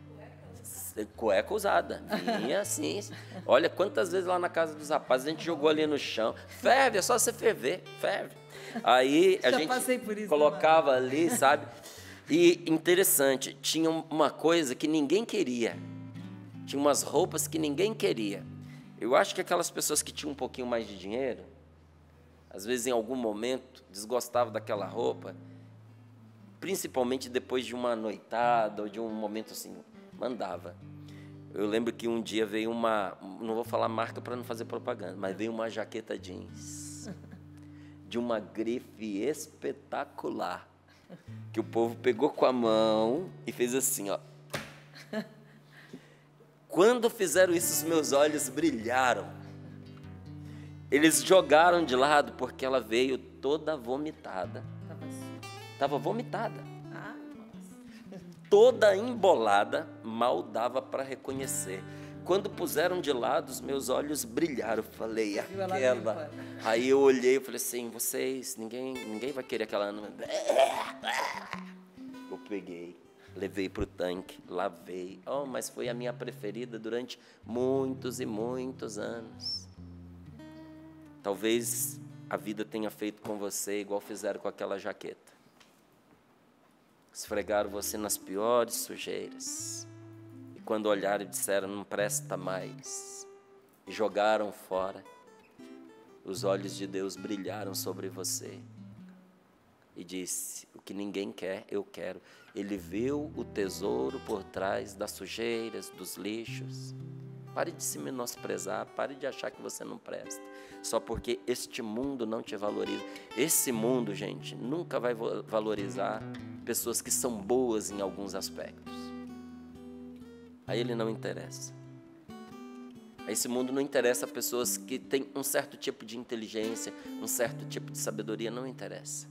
Cueca usada. Vinha assim. Olha quantas vezes lá na casa dos rapazes a gente jogou ali no chão. Ferve, é só você ferver, ferve. Aí a Já gente passei por isso, colocava ali, sabe? E interessante, tinha uma coisa que ninguém queria. Tinha umas roupas que ninguém queria. Eu acho que aquelas pessoas que tinham um pouquinho mais de dinheiro, às vezes em algum momento desgostavam daquela roupa, principalmente depois de uma noitada ou de um momento assim, mandava. Eu lembro que um dia veio uma, não vou falar marca para não fazer propaganda, mas veio uma jaqueta jeans de uma grife espetacular, que o povo pegou com a mão e fez assim, ó. Quando fizeram isso, os meus olhos brilharam. Eles jogaram de lado porque ela veio toda vomitada. Estava vomitada. Toda embolada, mal dava para reconhecer. quando puseram de lado, os meus olhos brilharam. Eu falei, Viu ela aquela. limpa? Aí eu olhei e falei assim, vocês, ninguém, ninguém vai querer aquela. Eu peguei, levei para o tanque, lavei. Oh, mas foi a minha preferida durante muitos e muitos anos. Talvez a vida tenha feito com você igual fizeram com aquela jaqueta. Esfregaram você nas piores sujeiras. E quando olharam disseram, não presta mais. E jogaram fora. Os olhos de Deus brilharam sobre você. E disse, o que ninguém quer, eu quero. Ele viu o tesouro por trás das sujeiras, dos lixos. Pare de se menosprezar, pare de achar que você não presta. Só porque este mundo não te valoriza. Esse mundo, gente, nunca vai valorizar pessoas que são boas em alguns aspectos. A ele não interessa. A esse mundo não interessa pessoas que têm um certo tipo de inteligência, um certo tipo de sabedoria, não interessa.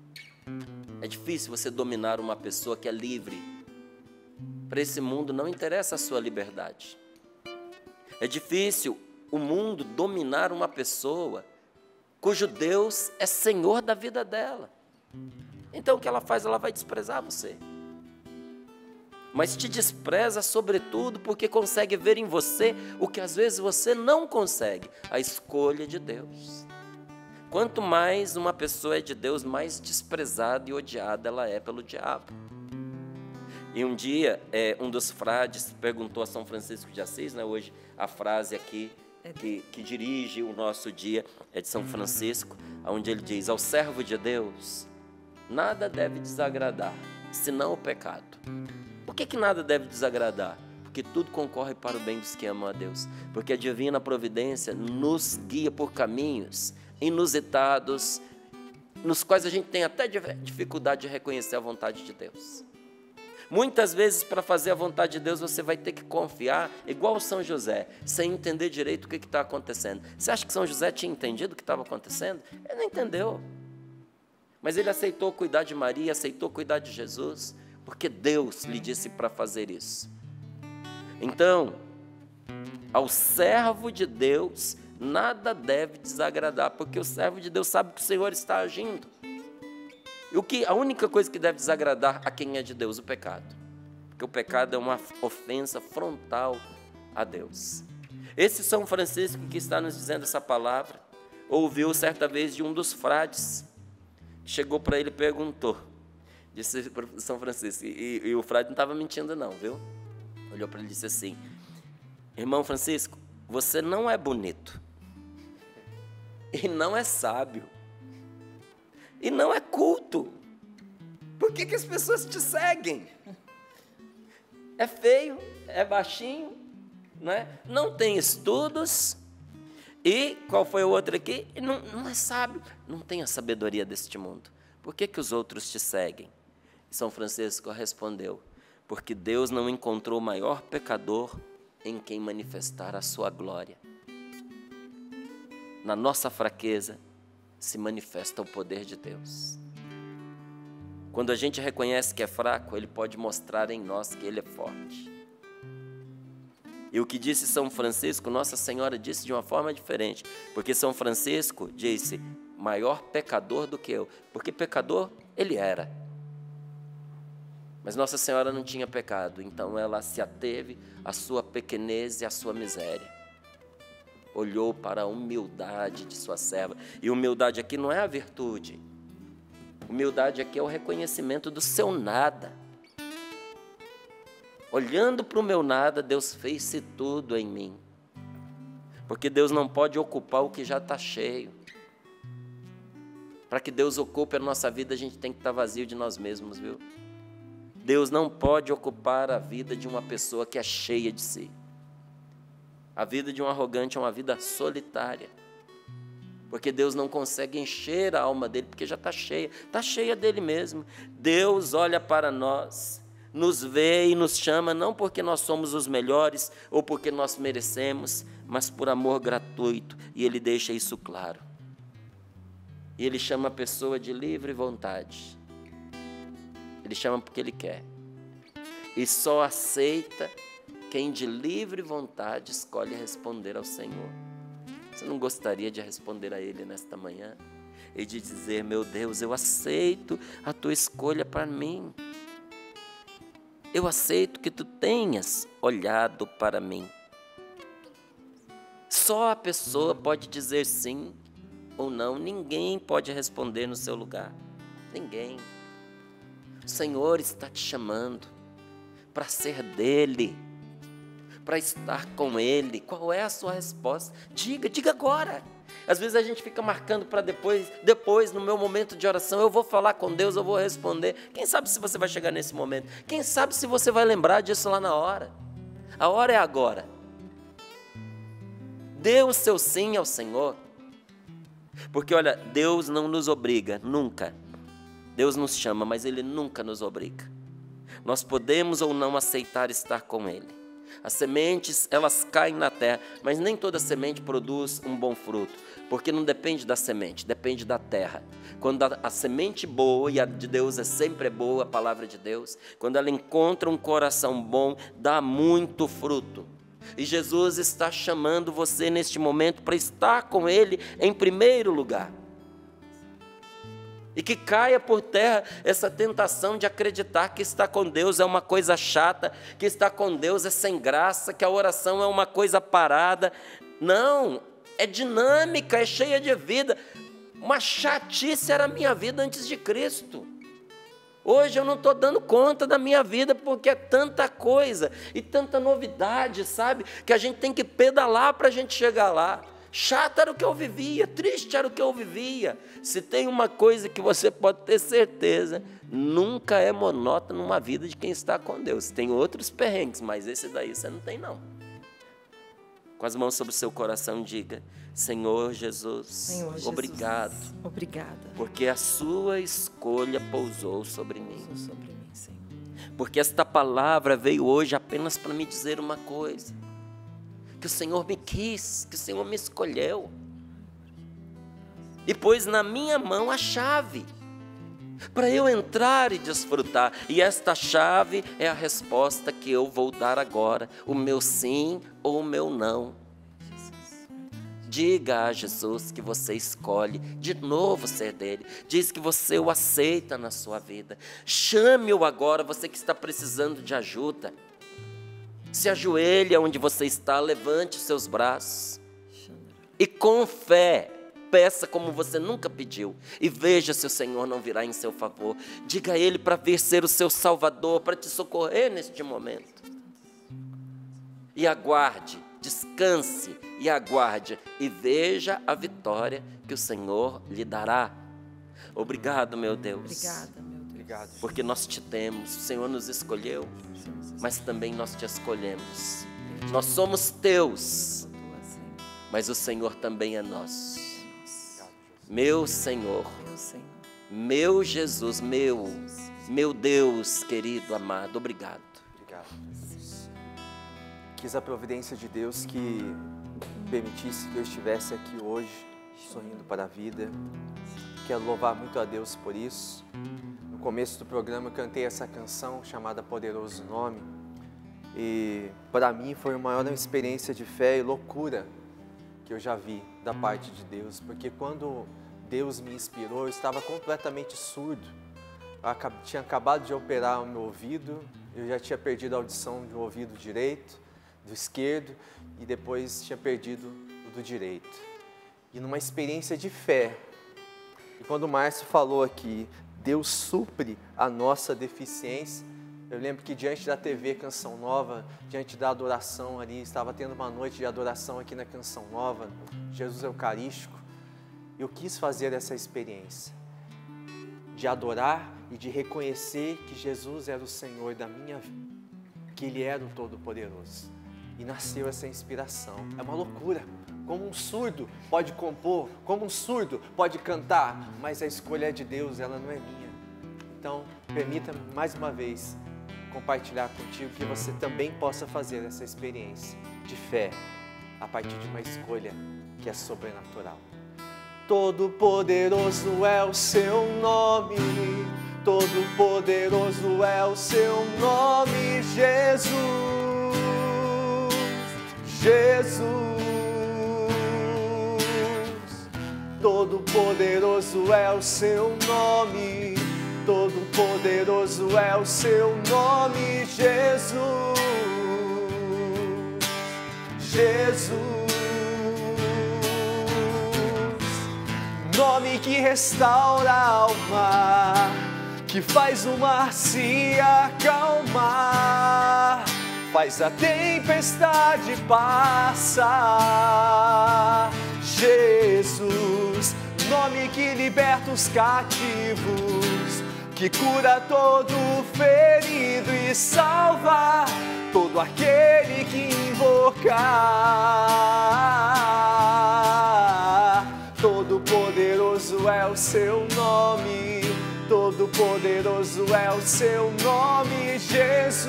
É difícil você dominar uma pessoa que é livre. Para esse mundo não interessa a sua liberdade. É difícil o mundo dominar uma pessoa cujo Deus é Senhor da vida dela. Então o que ela faz? Ela vai desprezar você. Mas te despreza sobretudo porque consegue ver em você o que às vezes você não consegue, a escolha de Deus. Quanto mais uma pessoa é de Deus, mais desprezada e odiada ela é pelo diabo. E um dia, é, um dos frades perguntou a São Francisco de Assis, né, hoje a frase aqui que, que dirige o nosso dia é de São Francisco, onde ele diz, ao servo de Deus, nada deve desagradar, senão o pecado. Por que que nada deve desagradar? Porque tudo concorre para o bem dos que amam a Deus. Porque a divina providência nos guia por caminhos inusitados, nos quais a gente tem até dificuldade de reconhecer a vontade de Deus. Muitas vezes, para fazer a vontade de Deus, você vai ter que confiar, igual São José, sem entender direito o que está acontecendo. Você acha que São José tinha entendido o que estava acontecendo? Ele não entendeu. Mas ele aceitou cuidar de Maria, aceitou cuidar de Jesus, porque Deus lhe disse para fazer isso. Então, ao servo de Deus, nada deve desagradar, porque o servo de Deus sabe que o Senhor está agindo. E o que, a única coisa que deve desagradar a quem é de Deus, o pecado. Porque o pecado é uma ofensa frontal a Deus. Esse São Francisco que está nos dizendo essa palavra, ouviu certa vez de um dos frades, chegou para ele e perguntou, disse São Francisco, e, e o frade não estava mentindo não, viu? Olhou para ele e disse assim, irmão Francisco, você não é bonito, e não é sábio, e não é culto. Por que que as pessoas te seguem? É feio, é baixinho, não é? Não tem estudos, e qual foi o outro aqui? Não, não é sábio, não tem a sabedoria deste mundo. Por que que os outros te seguem? E São Francisco respondeu, porque Deus não encontrou maior pecador em quem manifestar a sua glória. Na nossa fraqueza se manifesta o poder de Deus. Quando a gente reconhece que é fraco, Ele pode mostrar em nós que Ele é forte. E o que disse São Francisco, Nossa Senhora disse de uma forma diferente, porque São Francisco disse, maior pecador do que eu, porque pecador ele era. Mas Nossa Senhora não tinha pecado, então ela se ateve à sua pequenez e à sua miséria. Olhou para a humildade de sua serva. E humildade aqui não é a virtude. Humildade aqui é o reconhecimento do seu nada. Olhando para o meu nada, Deus fez-se tudo em mim. Porque Deus não pode ocupar o que já está cheio. Para que Deus ocupe a nossa vida, a gente tem que estar vazio de nós mesmos, viu? Deus não pode ocupar a vida de uma pessoa que é cheia de si. A vida de um arrogante é uma vida solitária. Porque Deus não consegue encher a alma dele, porque já está cheia. Está cheia dele mesmo. Deus olha para nós, nos vê e nos chama, não porque nós somos os melhores, ou porque nós merecemos, mas por amor gratuito. E Ele deixa isso claro. E Ele chama a pessoa de livre vontade. Ele chama porque Ele quer. E só aceita quem de livre vontade escolhe responder ao Senhor. Você não gostaria de responder a Ele nesta manhã? E de dizer, meu Deus, eu aceito a tua escolha para mim. Eu aceito que tu tenhas olhado para mim. Só a pessoa pode dizer sim ou não. Ninguém pode responder no seu lugar. Ninguém. O Senhor está te chamando para ser dele, para estar com Ele. Qual é a sua resposta? Diga, diga agora. Às vezes a gente fica marcando para depois, depois, no meu momento de oração, eu vou falar com Deus, eu vou responder. Quem sabe se você vai chegar nesse momento? Quem sabe se você vai lembrar disso lá na hora? A hora é agora. Dê o seu sim ao Senhor. Porque, olha, Deus não nos obriga, nunca. Deus nos chama, mas Ele nunca nos obriga. Nós podemos ou não aceitar estar com Ele. As sementes, elas caem na terra, mas nem toda semente produz um bom fruto, porque não depende da semente, depende da terra. Quando a, a semente boa, e a de Deus é sempre boa, a palavra de Deus, quando ela encontra um coração bom, dá muito fruto. E Jesus está chamando você neste momento para estar com Ele em primeiro lugar. E que caia por terra essa tentação de acreditar que estar com Deus é uma coisa chata, que estar com Deus é sem graça, que a oração é uma coisa parada. Não, é dinâmica, é cheia de vida. Uma chatice era a minha vida antes de Cristo. Hoje eu não estou dando conta da minha vida porque é tanta coisa e tanta novidade, sabe? Que a gente tem que pedalar para a gente chegar lá. Chato era o que eu vivia, triste era o que eu vivia. Se tem uma coisa que você pode ter certeza, nunca é monótono uma vida de quem está com Deus. Tem outros perrengues, mas esse daí você não tem não. Com as mãos sobre o seu coração, diga, Senhor Jesus, Senhor Jesus, obrigado. Obrigada. Porque a sua escolha pousou sobre mim. Pousou sobre mim, Senhor. Porque esta palavra veio hoje apenas para me dizer uma coisa. Que o Senhor me quis, que o Senhor me escolheu. E pôs na minha mão a chave, para eu entrar e desfrutar. E esta chave é a resposta que eu vou dar agora, o meu sim ou o meu não. Diga a Jesus que você escolhe de novo ser dele. Diz que você o aceita na sua vida. Chame-o agora, você que está precisando de ajuda. Se ajoelhe onde você está, levante os seus braços e com fé, peça como você nunca pediu e veja se o Senhor não virá em seu favor. Diga a Ele para vir ser o seu Salvador, para te socorrer neste momento. E aguarde, descanse e aguarde e veja a vitória que o Senhor lhe dará. Obrigado, meu Deus. Obrigada, meu Deus. Obrigado. Porque nós te temos, o Senhor nos escolheu, mas também nós te escolhemos. Nós somos teus, mas o Senhor também é nosso. Meu Senhor, Meu Senhor. meu Jesus, meu, meu Deus querido, amado, obrigado. Obrigado, Jesus. Quis a providência de Deus que permitisse que eu estivesse aqui hoje, sorrindo para a vida. Quero louvar muito a Deus por isso. No começo do programa eu cantei essa canção chamada Poderoso Nome. E para mim foi a maior experiência de fé e loucura que eu já vi da parte de Deus. Porque quando Deus me inspirou, eu estava completamente surdo. Eu tinha acabado de operar o meu ouvido, eu já tinha perdido a audição do ouvido direito, do esquerdo, e depois tinha perdido o do direito. E numa experiência de fé, e quando o Márcio falou aqui, Deus supre a nossa deficiência, eu lembro que diante da T V Canção Nova, diante da adoração ali, estava tendo uma noite de adoração aqui na Canção Nova, Jesus Eucarístico, eu quis fazer essa experiência de adorar e de reconhecer que Jesus era o Senhor da minha vida, que Ele era o Todo-Poderoso. E nasceu essa inspiração. É uma loucura. Como um surdo pode compor, como um surdo pode cantar, mas a escolha é de Deus, ela não é minha. Então, permita-me mais uma vez compartilhar contigo que você também possa fazer essa experiência de fé a partir de uma escolha que é sobrenatural. Todo-Poderoso é o seu nome, Todo-Poderoso é o seu nome, Jesus. Jesus. Todo-poderoso é o seu nome, todo-poderoso é o seu nome, Jesus. Jesus, nome que restaura a alma, que faz o mar se acalmar, faz a tempestade passar. Jesus, nome que liberta os cativos, que cura todo ferido e salva todo aquele que invocar. Todo-poderoso é o seu nome, todo-poderoso é o seu nome, Jesus.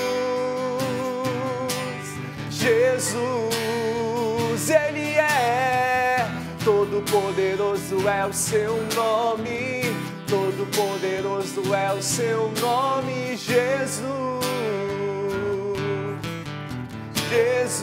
Jesus, Ele é. Todo-poderoso é o seu nome, todo-poderoso é o seu nome, Jesus. Jesus.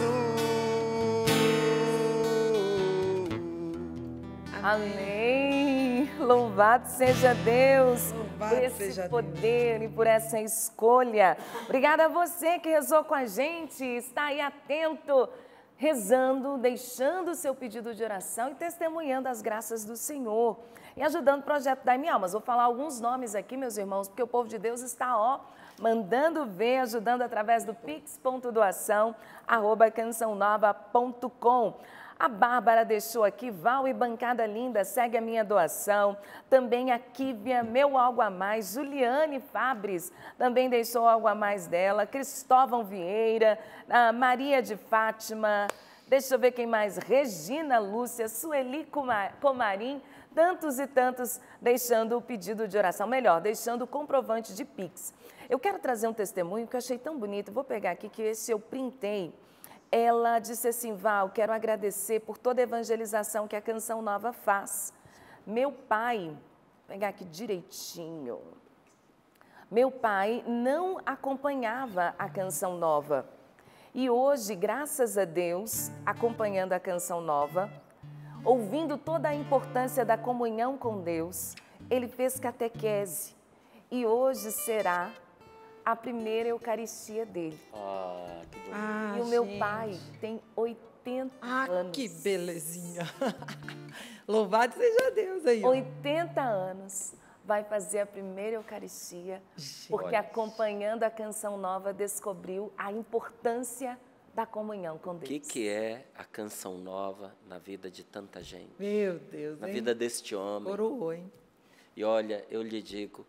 Amém. Louvado seja Deus Louvado por esse seja poder Deus. E por essa escolha. Obrigada a você que rezou com a gente, está aí atento, rezando, deixando o seu pedido de oração e testemunhando as graças do Senhor e ajudando o projeto da Minha Alma. Vou falar alguns nomes aqui, meus irmãos, porque o povo de Deus está, ó, mandando ver, ajudando através do pix ponto doação arroba canção nova ponto com. A Bárbara deixou aqui, Val e bancada linda, segue a minha doação. Também a Kívia, meu algo a mais. Juliane Fabres também deixou algo a mais dela. Cristóvão Vieira, a Maria de Fátima, deixa eu ver quem mais. Regina Lúcia, Sueli Comarim, tantos e tantos deixando o pedido de oração. Melhor, deixando o comprovante de Pix. Eu quero trazer um testemunho que eu achei tão bonito. Vou pegar aqui que esse eu printei. Ela disse assim: Val, quero agradecer por toda a evangelização que a Canção Nova faz. Meu pai, vou pegar aqui direitinho, meu pai não acompanhava a Canção Nova. E hoje, graças a Deus, acompanhando a Canção Nova, ouvindo toda a importância da comunhão com Deus, ele fez catequese. E hoje será a primeira Eucaristia dele. Ah, que bonito. Ah, e o meu gente. pai tem oitenta Ah, anos. que belezinha. Louvado seja Deus aí. ó. oitenta anos. Vai fazer a primeira Eucaristia, porque acompanhando a Canção Nova descobriu a importância da comunhão com O Deus. que, que é a Canção Nova na vida de tanta gente? Meu Deus, Na hein? vida deste homem. Coroou, hein? E olha, eu lhe digo,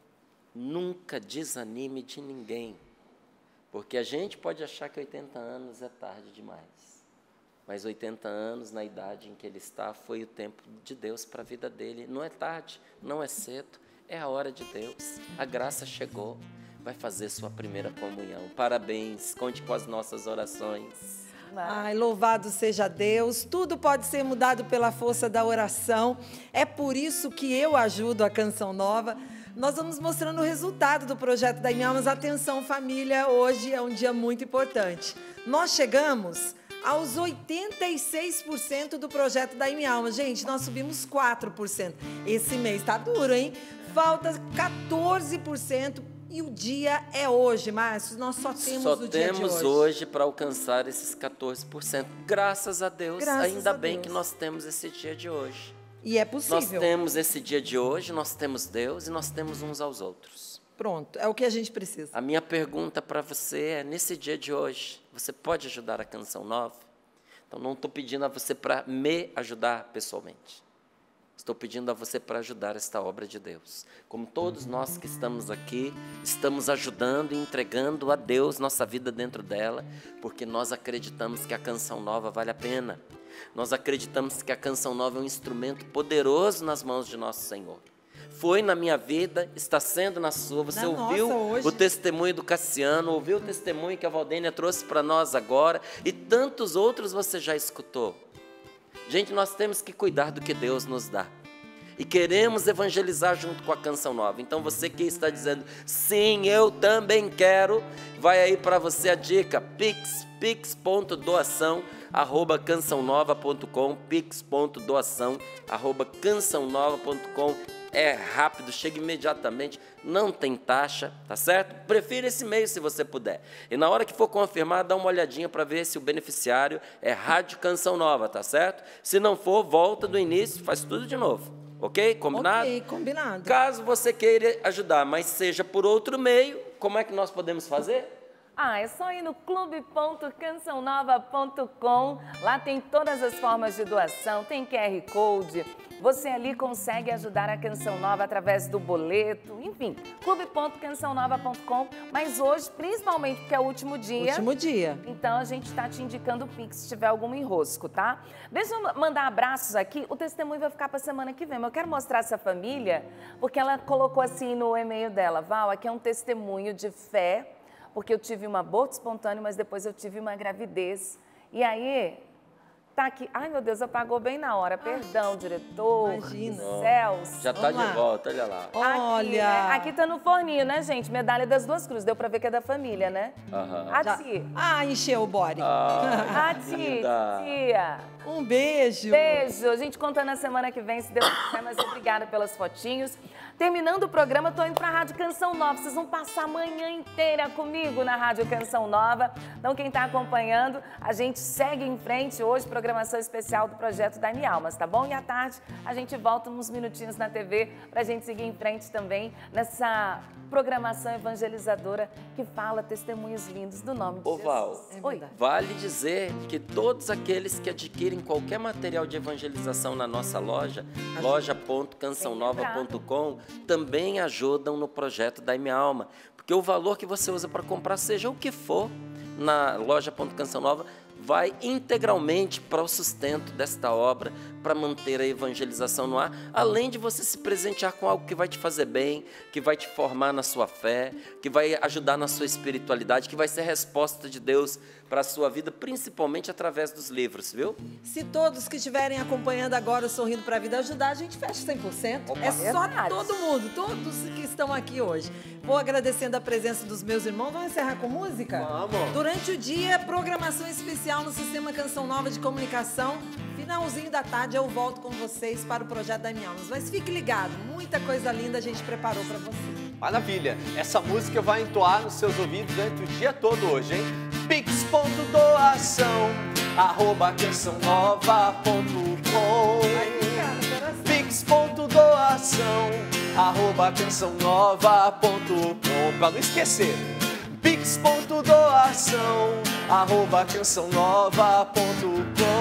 nunca desanime de ninguém, porque a gente pode achar que oitenta anos é tarde demais, mas oitenta anos, na idade em que ele está, foi o tempo de Deus para a vida dele. Não é tarde, não é cedo, é a hora de Deus. A graça chegou, vai fazer sua primeira comunhão. Parabéns, conte com as nossas orações. Ai, louvado seja Deus. Tudo pode ser mudado pela força da oração. É por isso que eu ajudo a Canção Nova. Nós vamos mostrando o resultado do projeto da Minha Alma. Atenção, família, hoje é um dia muito importante. Nós chegamos aos oitenta e seis por cento do projeto da Minha Alma. Gente, nós subimos quatro por cento. Esse mês tá duro, hein? Falta quatorze por cento e o dia é hoje, Márcio. Nós só temos Só o dia de temos hoje. hoje para alcançar esses quatorze por cento. Graças a Deus, Graças ainda a bem Deus. que nós temos esse dia de hoje. E é Nós possível. temos esse dia de hoje, nós temos Deus e nós temos uns aos outros. Pronto, é o que a gente precisa. A minha pergunta para você é, nesse dia de hoje, você pode ajudar a Canção Nova? Então, não estou pedindo a você para me ajudar pessoalmente. Estou pedindo a você para ajudar esta obra de Deus. Como todos nós que estamos aqui, estamos ajudando e entregando a Deus nossa vida dentro dela, porque nós acreditamos que a Canção Nova vale a pena. Nós acreditamos que a Canção Nova é um instrumento poderoso nas mãos de nosso Senhor. Foi na minha vida, está sendo na sua. Você Na ouviu nossa hoje. o testemunho do Cassiano, ouviu o testemunho que a Valdênia trouxe para nós agora, e tantos outros você já escutou. Gente, nós temos que cuidar do que Deus nos dá. E queremos evangelizar junto com a Canção Nova. Então você que está dizendo, sim, eu também quero, vai aí para você a dica, pix pix ponto doação arroba canção nova ponto com, pix ponto doação arroba canção nova ponto com. É rápido, chega imediatamente, não tem taxa, tá certo? Prefira esse e-mail se você puder. E na hora que for confirmar, dá uma olhadinha para ver se o beneficiário é Rádio Canção Nova, tá certo? Se não for, volta do início, faz tudo de novo. Ok? Combinado? Ok, combinado. Caso você queira ajudar, mas seja por outro meio, como é que nós podemos fazer? Ah, é só ir no clube ponto canção nova ponto com. Lá tem todas as formas de doação, tem Q R Code. Você ali consegue ajudar a Canção Nova através do boleto, enfim, clube ponto canção nova ponto com. Mas hoje, principalmente porque é o último dia. Último dia. Então a gente está te indicando o Pix se tiver algum enrosco, tá? Deixa eu mandar abraços aqui. O testemunho vai ficar para semana que vem. Mas eu quero mostrar essa família, porque ela colocou assim no e-mail dela: Val, aqui é um testemunho de fé, porque eu tive um aborto espontâneo, mas depois eu tive uma gravidez. E aí, tá aqui. Ai, meu Deus, apagou bem na hora. Perdão, diretor. Imagina. Céus. Já tá Vamos de lá. volta, olha lá. Olha. Aqui, né? Aqui tá no forninho, né, gente? Medalha das duas cruzes. Deu pra ver que é da família, né? Aham. A Já- tia. Ah, encheu o body. Ah, A tia. linda. Tia. Um beijo. Beijo. A gente conta na semana que vem, se Deus quiser, mas obrigada pelas fotinhos. Terminando o programa, eu tô indo pra Rádio Canção Nova. Vocês vão passar a manhã inteira comigo na Rádio Canção Nova. Então, quem tá acompanhando, a gente segue em frente hoje, programação especial do projeto Dai-me Almas, tá bom? E à tarde, a gente volta uns minutinhos na T V pra gente seguir em frente também nessa programação evangelizadora que fala testemunhos lindos do nome de Ô, Val, Jesus. É Oi. verdade. vale dizer que todos aqueles que adquirem qualquer material de evangelização na nossa loja, loja ponto canção nova ponto com, também ajudam no projeto Dai-me Alma. Porque o valor que você usa para comprar, seja o que for, na loja ponto canção nova, vai integralmente para o sustento desta obra, para manter a evangelização no ar, além de você se presentear com algo que vai te fazer bem, que vai te formar na sua fé, que vai ajudar na sua espiritualidade, que vai ser resposta de Deus para a sua vida, principalmente através dos livros, viu? Se todos que estiverem acompanhando agora o Sorrindo para a Vida ajudar, a gente fecha cem por cento. É só Verdade. todo mundo, todos que estão aqui hoje. Vou agradecendo a presença dos meus irmãos. Vamos encerrar com música? Vamos. Durante o dia, programação especial no Sistema Canção Nova de Comunicação. Finalzinho da tarde eu volto com vocês para o projeto Dai-me Almas. Mas fique ligado, muita coisa linda a gente preparou para você. Maravilha! Essa música vai entoar nos seus ouvidos durante o dia todo hoje, hein? pix ponto doação arroba canção nova ponto com, pix ponto doação arroba canção nova ponto com, pra não esquecer. pix ponto doação arroba canção nova ponto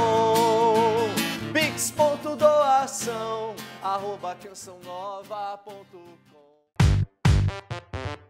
com, pix ponto doação arroba canção nova ponto com.